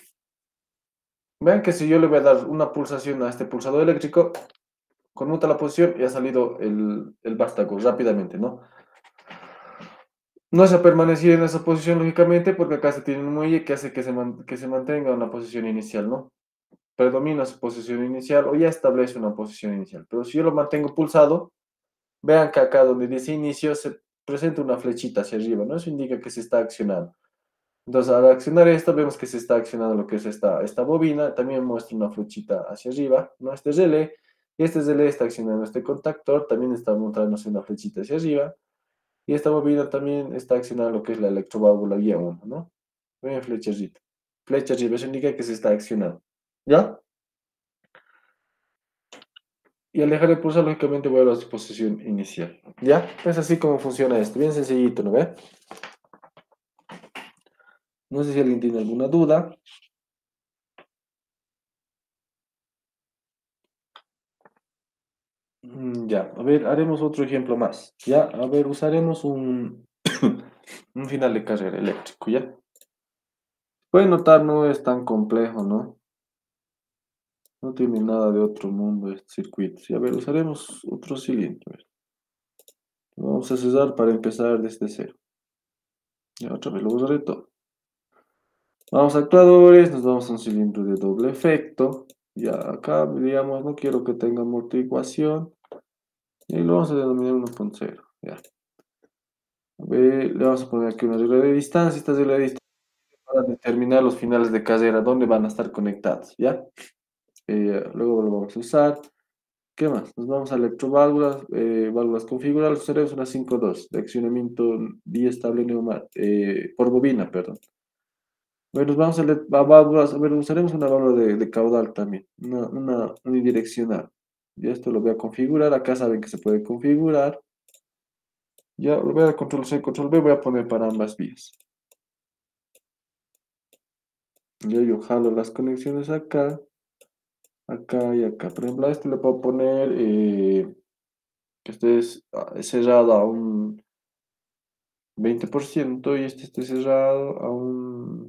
Speaker 3: Vean que si yo le voy a dar una pulsación a este pulsador eléctrico, conmuta la posición y ha salido el vástago rápidamente, ¿no? No se ha permanecido en esa posición, lógicamente, porque acá se tiene un muelle que hace que se mantenga una posición inicial, ¿no? Predomina su posición inicial o ya establece una posición inicial. Pero si yo lo mantengo pulsado, vean que acá donde dice inicio se presenta una flechita hacia arriba, ¿no? Eso indica que se está accionando. Entonces, al accionar esto, vemos que se está accionando lo que es esta bobina. También muestra una flechita hacia arriba, ¿no? Este relé. Y este relé está accionando este contactor. También está mostrándose una flechita hacia arriba. Y esta bobina también está accionando lo que es la electroválvula guía 1, ¿no? Ven flecha arriba. Flecha arriba, eso indica que se está accionando. ¿Ya? Y al dejar de pulsar, lógicamente vuelve a su posición inicial. ¿Ya? Es así como funciona esto. Bien sencillito, ¿no ve? No sé si alguien tiene alguna duda. Ya, a ver, haremos otro ejemplo más. Ya, a ver, usaremos un final de carrera eléctrico, ¿ya? Pueden notar, no es tan complejo, ¿no? No tiene nada de otro mundo este circuito. Y a ver, usaremos otro cilindro. A ver. Vamos a cesar para empezar desde cero. Ya, otra vez lo usaré todo. Vamos a actuadores, nos vamos a un cilindro de doble efecto. Ya acá, digamos, no quiero que tenga amortiguación. Y lo vamos a denominar 1.0. Ya. Le vamos a poner aquí una regla de distancia. Esta regla de distancia para determinar los finales de carrera, dónde van a estar conectados. ¿Ya? Luego lo vamos a usar. ¿Qué más? Nos vamos a electroválvulas, válvulas configurables, usaremos una 5.2 de accionamiento biestable por bobina, perdón. Bueno, nos vamos a válvulas, a ver, usaremos una válvula de caudal también, una unidireccional. Ya esto lo voy a configurar, acá saben que se puede configurar. Ya lo voy a dar control C, control V, voy a poner para ambas vías. Yo jalo las conexiones acá, acá y acá. Por ejemplo, a este le puedo poner que esté cerrado a un 20% y este esté cerrado a un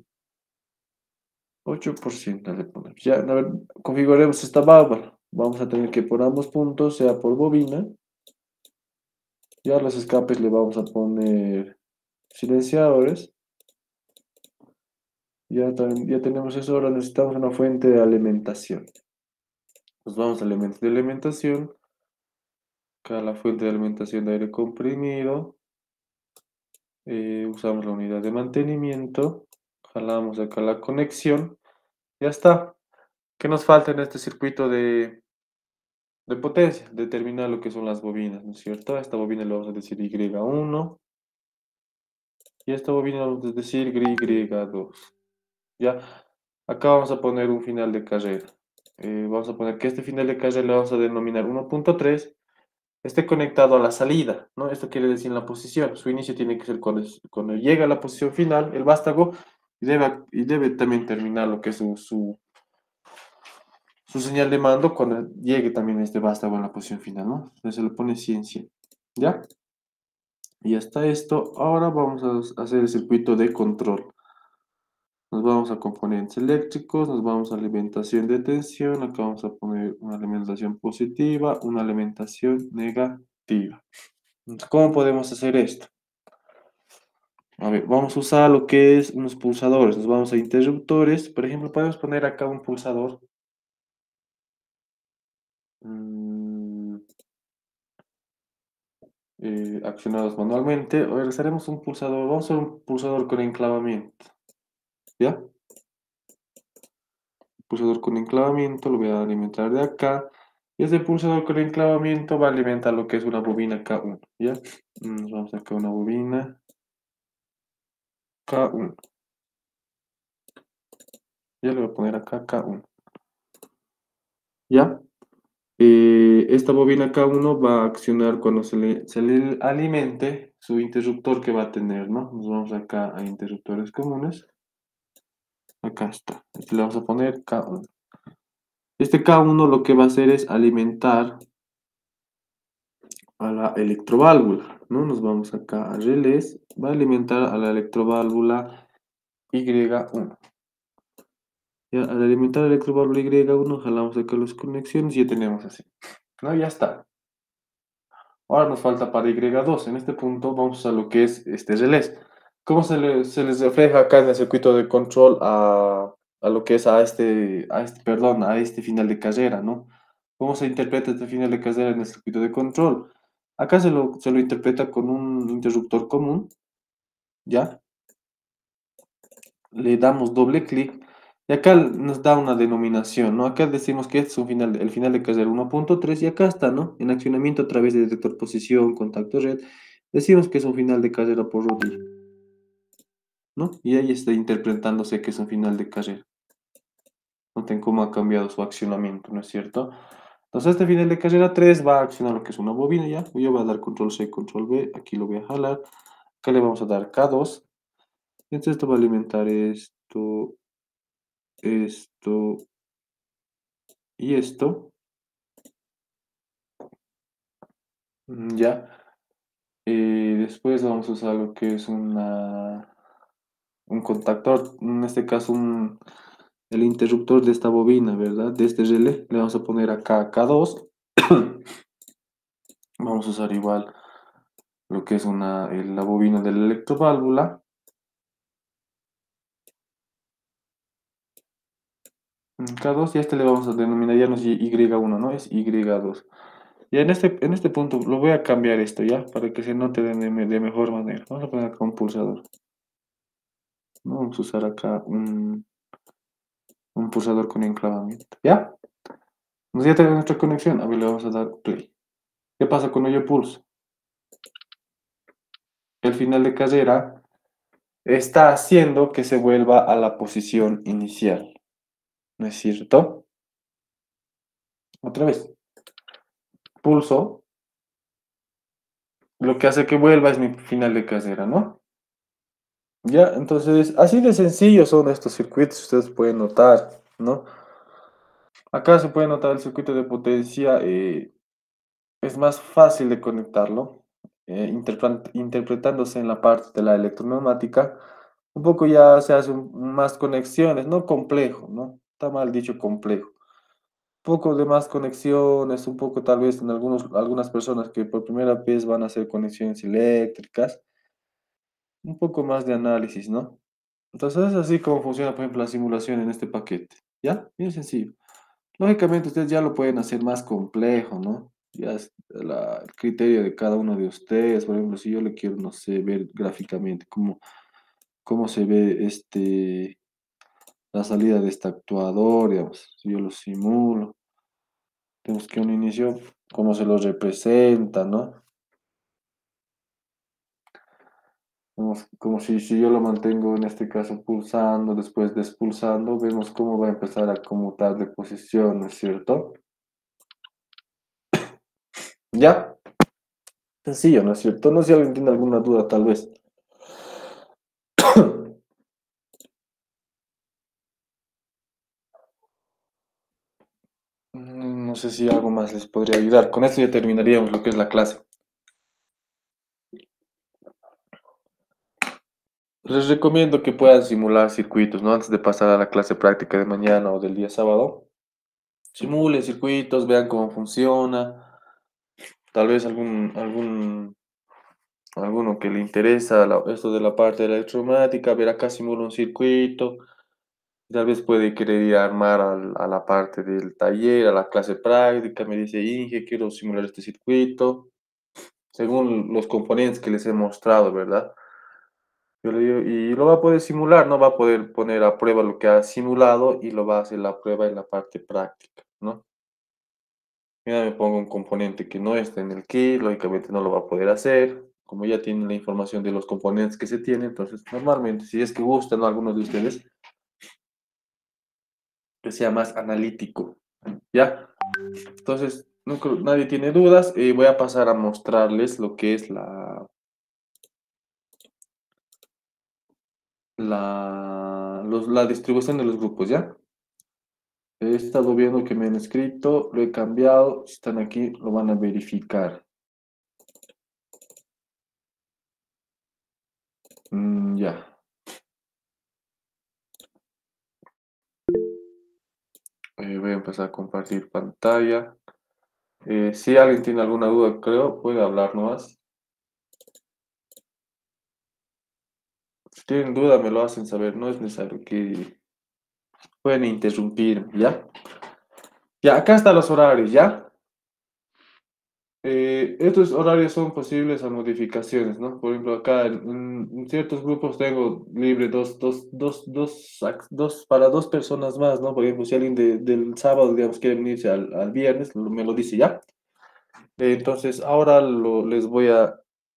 Speaker 3: 8% le ponemos. Ya, a ver, configuremos esta válvula. Vamos a tener que por ambos puntos, sea por bobina, ya los escapes le vamos a poner silenciadores. Ya tenemos eso, ahora necesitamos una fuente de alimentación. Nos vamos a elementos de alimentación. Acá la fuente de alimentación de aire comprimido. Usamos la unidad de mantenimiento. Jalamos acá la conexión. Ya está. ¿Qué nos falta en este circuito de potencia? Determinar lo que son las bobinas, ¿no es cierto? A esta bobina le vamos a decir Y1 y a esta bobina le vamos a decir Y2. ¿Ya? Acá vamos a poner un final de carrera. Vamos a poner que este final de carrera le vamos a denominar 1.3, esté conectado a la salida, ¿no? Esto quiere decir la posición. Su inicio tiene que ser cuando llega a la posición final, el vástago, y debe también terminar lo que es su señal de mando cuando llegue también este vástago a la posición final, ¿no? Entonces se le pone 100, 100. ¿Ya? Y ya está esto. Ahora vamos a hacer el circuito de control. Nos vamos a componentes eléctricos, nos vamos a alimentación de tensión, acá vamos a poner una alimentación positiva, una alimentación negativa. Entonces, ¿cómo podemos hacer esto? A ver, vamos a usar lo que es unos pulsadores, nos vamos a interruptores, por ejemplo, podemos poner acá un pulsador. mm, Accionados manualmente, o realizaremos un pulsador, vamos a usar un pulsador con enclavamiento, ¿ya? Pulsador con enclavamiento, lo voy a alimentar de acá. Y ese pulsador con enclavamiento va a alimentar lo que es una bobina K1, ¿ya? Nos vamos a acá una bobina K1. Ya le voy a poner acá K1, ¿ya? Esta bobina K1 va a accionar cuando se le alimente su interruptor que va a tener, ¿no? Nos vamos acá a interruptores comunes. Acá está. Este le vamos a poner K1. Este K1 lo que va a hacer es alimentar a la electroválvula, ¿no? Nos vamos acá a relés, va a alimentar a la electroválvula Y1. Ya, al alimentar a la electroválvula Y1, jalamos acá las conexiones y ya tenemos así, ¿no? Ya está. Ahora nos falta para Y2. En este punto vamos a lo que es este relés. ¿Cómo se les refleja acá en el circuito de control a lo que es a este final de carrera, ¿no? ¿Cómo se interpreta este final de carrera en el circuito de control? Acá se lo interpreta con un interruptor común, ¿ya? Le damos doble clic y acá nos da una denominación, ¿no? Acá decimos que este es el final de carrera 1.3 y acá está, ¿no? En accionamiento a través de detector posición, contacto red, decimos que es un final de carrera por rodillo, ¿no? Y ahí está interpretándose que es un final de carrera. Noten cómo ha cambiado su accionamiento, ¿no es cierto? Entonces este final de carrera 3 va a accionar lo que es una bobina, ¿ya? Yo voy a dar control C, control V, aquí lo voy a jalar, acá le vamos a dar K2, entonces esto va a alimentar esto y esto, ¿ya? Después vamos a usar lo que es un contactor, en este caso el interruptor de esta bobina, ¿verdad? De este relé, le vamos a poner acá K2. Vamos a usar igual lo que es la bobina de la electroválvula. K2 y a este le vamos a denominar, ya no es Y1, ¿no? Es Y2. Y en este punto lo voy a cambiar esto, ¿ya? Para que se note de mejor manera. Vamos a poner acá un pulsador. ¿No? Vamos a usar acá un pulsador con enclavamiento, ¿ya? Ya tenemos nuestra conexión. A ver, le vamos a dar play. ¿Qué pasa cuando yo pulso? El final de carrera está haciendo que se vuelva a la posición inicial. ¿No es cierto? Otra vez. Pulso. Lo que hace que vuelva es mi final de carrera, ¿no? Ya, entonces, así de sencillo son estos circuitos, ustedes pueden notar, ¿no? Acá se puede notar el circuito de potencia, es más fácil de conectarlo, interpretándose en la parte de la electroneumática, un poco ya se hacen más conexiones, no complejo, ¿no? Está mal dicho complejo. Un poco de más conexiones, un poco tal vez en algunas personas que por primera vez van a hacer conexiones eléctricas, un poco más de análisis, ¿no? Entonces es así como funciona, por ejemplo, la simulación en este paquete, ¿ya? Bien sencillo. Lógicamente ustedes ya lo pueden hacer más complejo, ¿no? Ya es el criterio de cada uno de ustedes. Por ejemplo, si yo le quiero, no sé, ver gráficamente cómo se ve la salida de este actuador, digamos, si yo lo simulo, tenemos que un inicio, cómo se lo representa, ¿no? Como si yo lo mantengo en este caso pulsando, después despulsando, vemos cómo va a empezar a conmutar de posición, ¿no es cierto? ¿Ya? Sencillo, ¿no es cierto? No sé si alguien tiene alguna duda, tal vez. No sé si algo más les podría ayudar. Con esto ya terminaríamos lo que es la clase. Les recomiendo que puedan simular circuitos, ¿no? Antes de pasar a la clase práctica de mañana o del día sábado. Simulen circuitos, vean cómo funciona. Tal vez alguno que le interesa esto de la parte de la electromática, ver acá simula un circuito. Tal vez puede querer ir a armar a la parte del taller, a la clase práctica. Me dice, Inge, quiero simular este circuito, según los componentes que les he mostrado, ¿verdad? Yo le digo, y lo va a poder simular, no va a poder poner a prueba lo que ha simulado y lo va a hacer la prueba en la parte práctica, ¿no? Mira, me pongo un componente que no está en el kit, lógicamente no lo va a poder hacer. Como ya tienen la información de los componentes que se tienen, entonces normalmente, si es que gustan, ¿no?, algunos de ustedes, que sea más analítico, ¿ya? Entonces, nadie tiene dudas. Voy a pasar a mostrarles lo que es la distribución de los grupos, ¿ya? He estado viendo que me han escrito, lo he cambiado. Si están aquí, lo van a verificar. Ya. Voy a empezar a compartir pantalla. Si alguien tiene alguna duda, creo, puede hablar nomás. Si tienen duda, me lo hacen saber. No es necesario que pueden interrumpir, ¿ya? Ya, acá están los horarios, ¿ya? Estos horarios son posibles a modificaciones, ¿no? Por ejemplo, acá en ciertos grupos tengo libre para dos personas más, ¿no? Por ejemplo, si alguien del sábado, digamos, quiere venirse al viernes, me lo dice ya. Entonces, ahora les voy a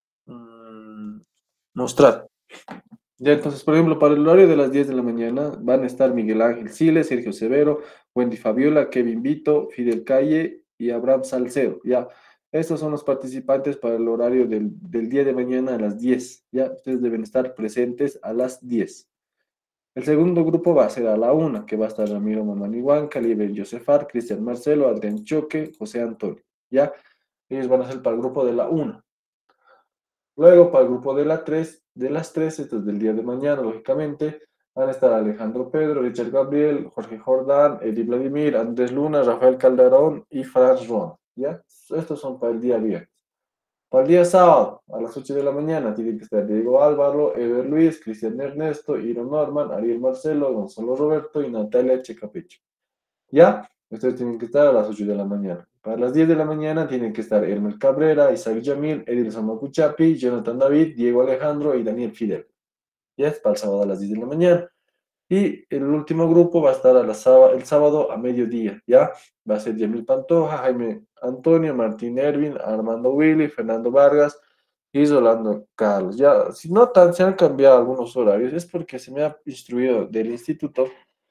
Speaker 3: mostrar. Ya, entonces, por ejemplo, para el horario de las 10 de la mañana van a estar Miguel Ángel Siles, Sergio Severo, Wendy Fabiola, Kevin Vito, Fidel Calle y Abraham Salcedo. Ya, estos son los participantes para el horario del día de mañana a las 10. Ya, ustedes deben estar presentes a las 10. El segundo grupo va a ser a la 1, que va a estar Ramiro Mamanihuán, Caliber Josefar, Cristian Marcelo, Adrián Choque, José Antonio. Ya, ellos van a ser para el grupo de la 1. Luego, para el grupo de las 3, esto es del día de mañana, lógicamente, van a estar Alejandro Pedro, Richard Gabriel, Jorge Jordán, Eddie Vladimir, Andrés Luna, Rafael Calderón y Franz Ron. ¿Ya? Estos son para el día viernes. Para el día sábado, a las 8 de la mañana, tienen que estar Diego Álvaro, Ever Luis, Cristian Ernesto, Iro Norman, Ariel Marcelo, Gonzalo Roberto y Natalia Checapecho. ¿Ya? Ustedes tienen que estar a las 8 de la mañana. Para las 10 de la mañana tienen que estar Elmer Cabrera, Isaac Yamil, Edilson Macuchapi, Jonathan David, Diego Alejandro y Daniel Fidel. Ya es para el sábado a las 10 de la mañana. Y el último grupo va a estar el sábado a mediodía, ¿ya? Va a ser Yamil Pantoja, Jaime Antonio, Martín Ervin, Armando Willy, Fernando Vargas y Rolando Carlos. Ya, si notan, se han cambiado algunos horarios, es porque se me ha instruido del instituto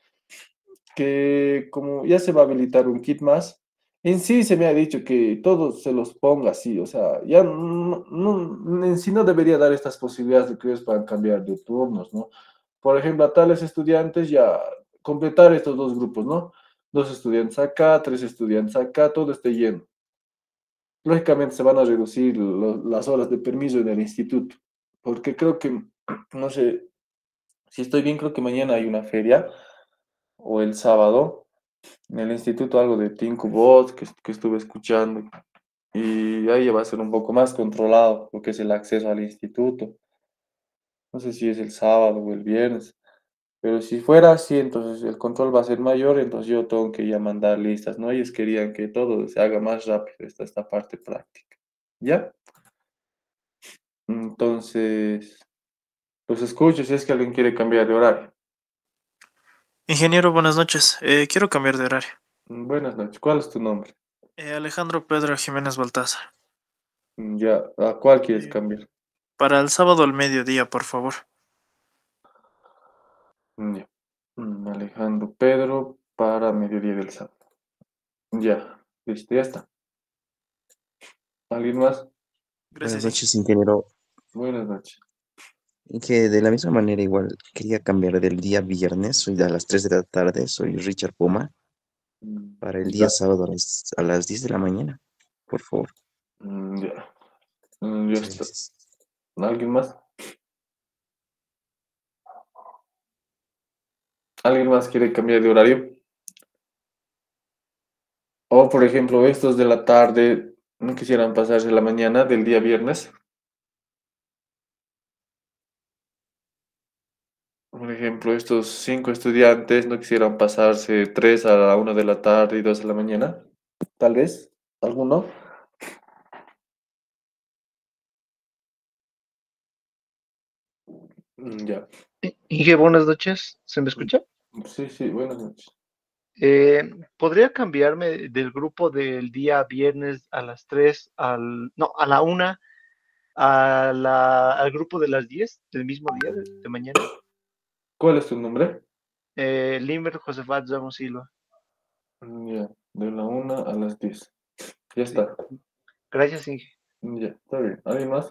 Speaker 3: que como ya se va a habilitar un kit más, en sí se me ha dicho que todos se los ponga así, o sea, ya en sí no debería dar estas posibilidades de que ellos puedan cambiar de turnos, ¿no? Por ejemplo, a tales estudiantes ya completar estos dos grupos, ¿no? Dos estudiantes acá, tres estudiantes acá, todo esté lleno. Lógicamente se van a reducir las horas de permiso en el instituto, porque creo que, no sé, si estoy bien, creo que mañana hay una feria o el sábado en el instituto algo de Tinku Bot que estuve escuchando y ahí ya va a ser un poco más controlado lo que es el acceso al instituto. No sé si es el sábado o el viernes, pero si fuera así, entonces el control va a ser mayor, entonces yo tengo que ya mandar listas, ¿no? Ellos querían que todo se haga más rápido, esta parte práctica. ¿Ya? Entonces, los escucho si es que alguien quiere cambiar de horario.
Speaker 4: Ingeniero, buenas noches. Quiero cambiar de horario.
Speaker 3: Buenas noches, ¿cuál es tu nombre?
Speaker 4: Alejandro Pedro Jiménez Baltázar.
Speaker 3: Ya, ¿a cuál quieres
Speaker 4: Eh,
Speaker 3: cambiar?
Speaker 4: para el sábado al mediodía, por favor.
Speaker 3: Ya. Alejandro Pedro para mediodía del sábado. Ya, listo, ya está. ¿Alguien más?
Speaker 2: Buenas
Speaker 4: Gracias,
Speaker 2: noches, ingeniero.
Speaker 3: Buenas noches.
Speaker 2: Y que de la misma manera igual quería cambiar del día viernes, soy de las 3 de la tarde, soy Richard Puma, para el día
Speaker 3: Ya,
Speaker 2: sábado a las 10 de la mañana, por favor.
Speaker 3: ya. Ya
Speaker 2: Muchas
Speaker 3: está.
Speaker 2: gracias.
Speaker 3: ¿Alguien más? ¿Alguien más quiere cambiar de horario? O, por ejemplo, estos de la tarde no quisieran pasarse la mañana del día viernes. Por ejemplo, estos 5 estudiantes no quisieran pasarse 3 a la 1 de la tarde y 2 a la mañana. Tal vez, alguno. Ya.
Speaker 5: Inge, buenas noches. ¿Se me escucha?
Speaker 3: Sí, sí, buenas noches.
Speaker 5: ¿Podría cambiarme del grupo del día viernes a las 3 no, a la 1 al grupo de las 10 del mismo día de mañana?
Speaker 3: ¿Cuál es tu nombre?
Speaker 5: Limber Josefat Ramos Silva.
Speaker 3: Ya, de la 1 a las 10. Ya
Speaker 5: Sí.
Speaker 3: está.
Speaker 5: Gracias, Inge.
Speaker 3: Ya, está bien. ¿Alguien más?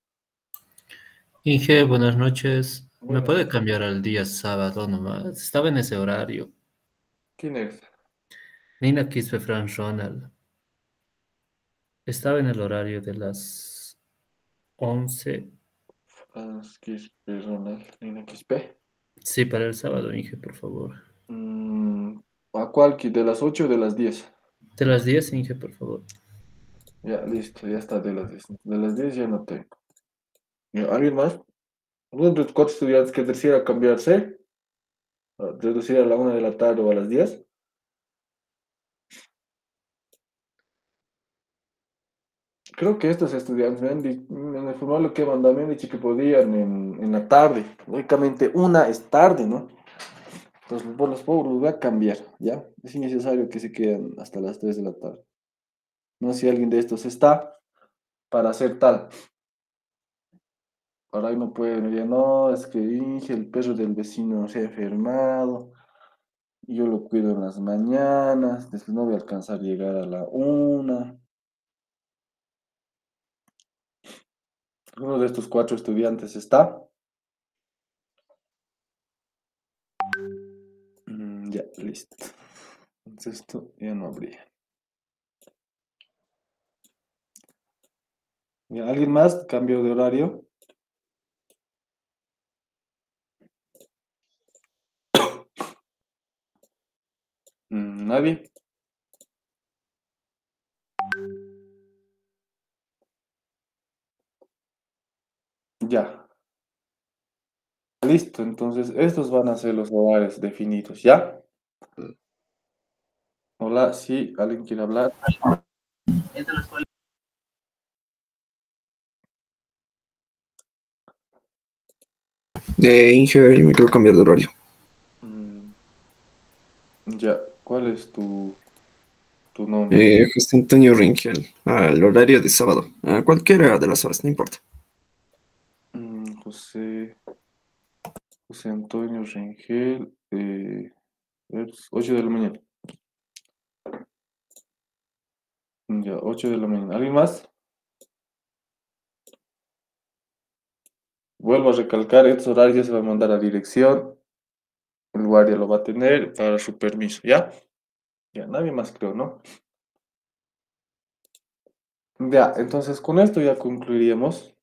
Speaker 6: Inge, buenas noches. ¿Me
Speaker 3: Buenas
Speaker 6: puede
Speaker 3: noches.
Speaker 6: cambiar al día sábado nomás? Estaba en ese horario.
Speaker 3: ¿Quién es?
Speaker 6: Nina Quispe Fran Ronald. Estaba en el horario de las 11.
Speaker 3: Franz Quispe, Ronald, Nina Quispe.
Speaker 6: Sí, para el sábado, Inge, por favor.
Speaker 3: Mm, ¿A cuál? ¿De las 8 o de las 10?
Speaker 6: De las 10, Inge, por favor.
Speaker 3: Ya, listo, ya está de las 10. De las 10 ya no tengo. Ya, ¿alguien más? ¿Uno de los 4 estudiantes que quisiera cambiarse? ¿Reducir a la 1 de la tarde o a las 10? Creo que estos estudiantes en el formulario que mandado me han dicho que podían en la tarde. Lógicamente, una es tarde, ¿no? Entonces, por los pobres los voy a cambiar, ¿ya? Es innecesario que se queden hasta las 3 de la tarde. No sé si alguien de estos está para hacer tal. Por ahí no puede venir, no, es que Inge, el perro del vecino se ha enfermado, y yo lo cuido en las mañanas, después no voy a alcanzar a llegar a la 1. Uno de estos 4 estudiantes está. Ya, listo. Entonces esto ya no habría. Ya, ¿alguien más? ¿Cambio de horario? ¿Nadie? Ya. Listo, entonces estos van a ser los horarios definidos, ¿ya? Hola, sí, ¿alguien quiere hablar?
Speaker 7: Inge, me quiero cambiar de horario.
Speaker 3: Mm, ya, ¿cuál es tu nombre?
Speaker 7: José Antonio Ringel, al horario de sábado, a cualquiera de las horas, no importa.
Speaker 3: José, José Antonio Rengel, 8 de la mañana. Ya, 8 de la mañana. ¿Alguien más? Vuelvo a recalcar, estos horarios ya se va a mandar a dirección. El guardia lo va a tener para su permiso, ¿ya? Ya, nadie más creo, ¿no? Ya, entonces con esto ya concluiríamos.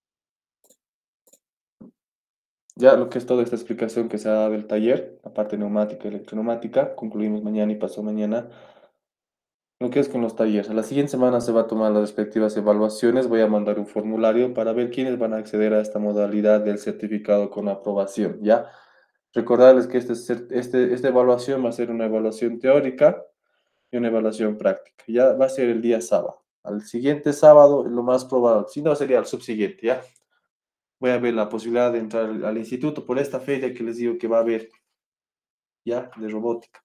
Speaker 3: Ya lo que es toda esta explicación que se ha dado del taller, la parte neumática y electroneumática, concluimos mañana y pasado mañana. Lo que es con los talleres. A la siguiente semana se va a tomar las respectivas evaluaciones. Voy a mandar un formulario para ver quiénes van a acceder a esta modalidad del certificado con aprobación, ¿ya? Recordarles que esta evaluación va a ser una evaluación teórica y una evaluación práctica. Ya va a ser el día sábado. Al siguiente sábado, lo más probable, si no, sería el subsiguiente, ¿ya? Voy a ver la posibilidad de entrar al instituto por esta feria que les digo que va a haber, ¿ya? De robótica.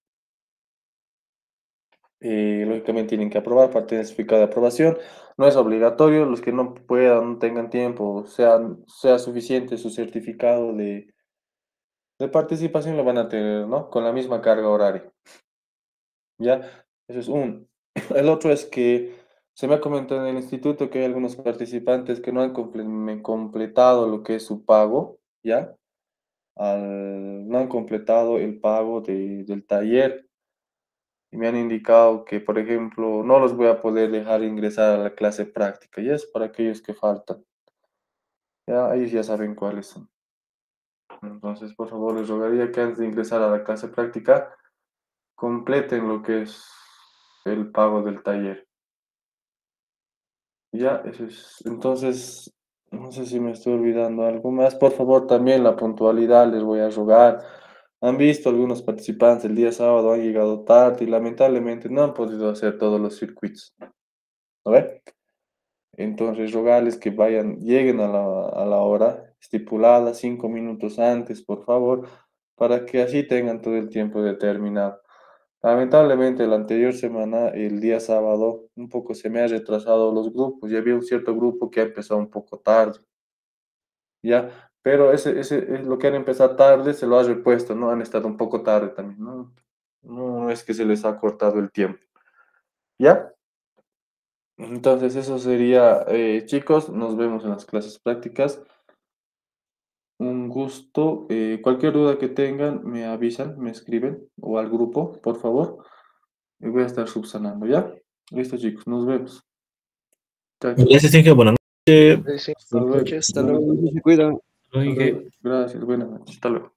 Speaker 3: Lógicamente tienen que aprobar para tener certificado de aprobación. No es obligatorio, los que no puedan, no tengan tiempo, sea suficiente su certificado de participación lo van a tener, ¿no? Con la misma carga horaria. ¿Ya? Eso es un. El otro es que se me ha comentado en el instituto que hay algunos participantes que no han completado lo que es su pago, ¿ya? No han completado el pago del taller y me han indicado que, por ejemplo, no los voy a poder dejar ingresar a la clase práctica, y es para aquellos que faltan. Ya, ellos ya saben cuáles son. Entonces, por favor, les rogaría que antes de ingresar a la clase práctica, completen lo que es el pago del taller. Ya, eso es. Entonces, no sé si me estoy olvidando algo más. Por favor, también la puntualidad les voy a rogar. Han visto algunos participantes el día sábado, han llegado tarde y lamentablemente no han podido hacer todos los circuitos. ¿No ve? Entonces, rogarles que lleguen a la hora estipulada, 5 minutos antes, por favor, para que así tengan todo el tiempo determinado. Lamentablemente, la anterior semana, el día sábado, un poco se me ha retrasado los grupos. Ya había un cierto grupo que ha empezado un poco tarde, ¿ya? Pero ese lo que han empezado tarde se lo ha repuesto, ¿no? Han estado un poco tarde también, ¿no? No es que se les ha cortado el tiempo, ¿ya? Entonces, eso sería, chicos, nos vemos en las clases prácticas. Un gusto. Cualquier duda que tengan, me avisan, me escriben o al grupo, por favor. Y voy a estar subsanando, ¿ya? Listo, chicos, nos vemos. Chao, chao.
Speaker 6: Gracias, Inge. Buenas noches.
Speaker 5: Sí,
Speaker 3: Hasta luego.
Speaker 5: noches, hasta luego.
Speaker 2: Se cuidan.
Speaker 6: Inge.
Speaker 3: Gracias, buenas noches. Hasta luego.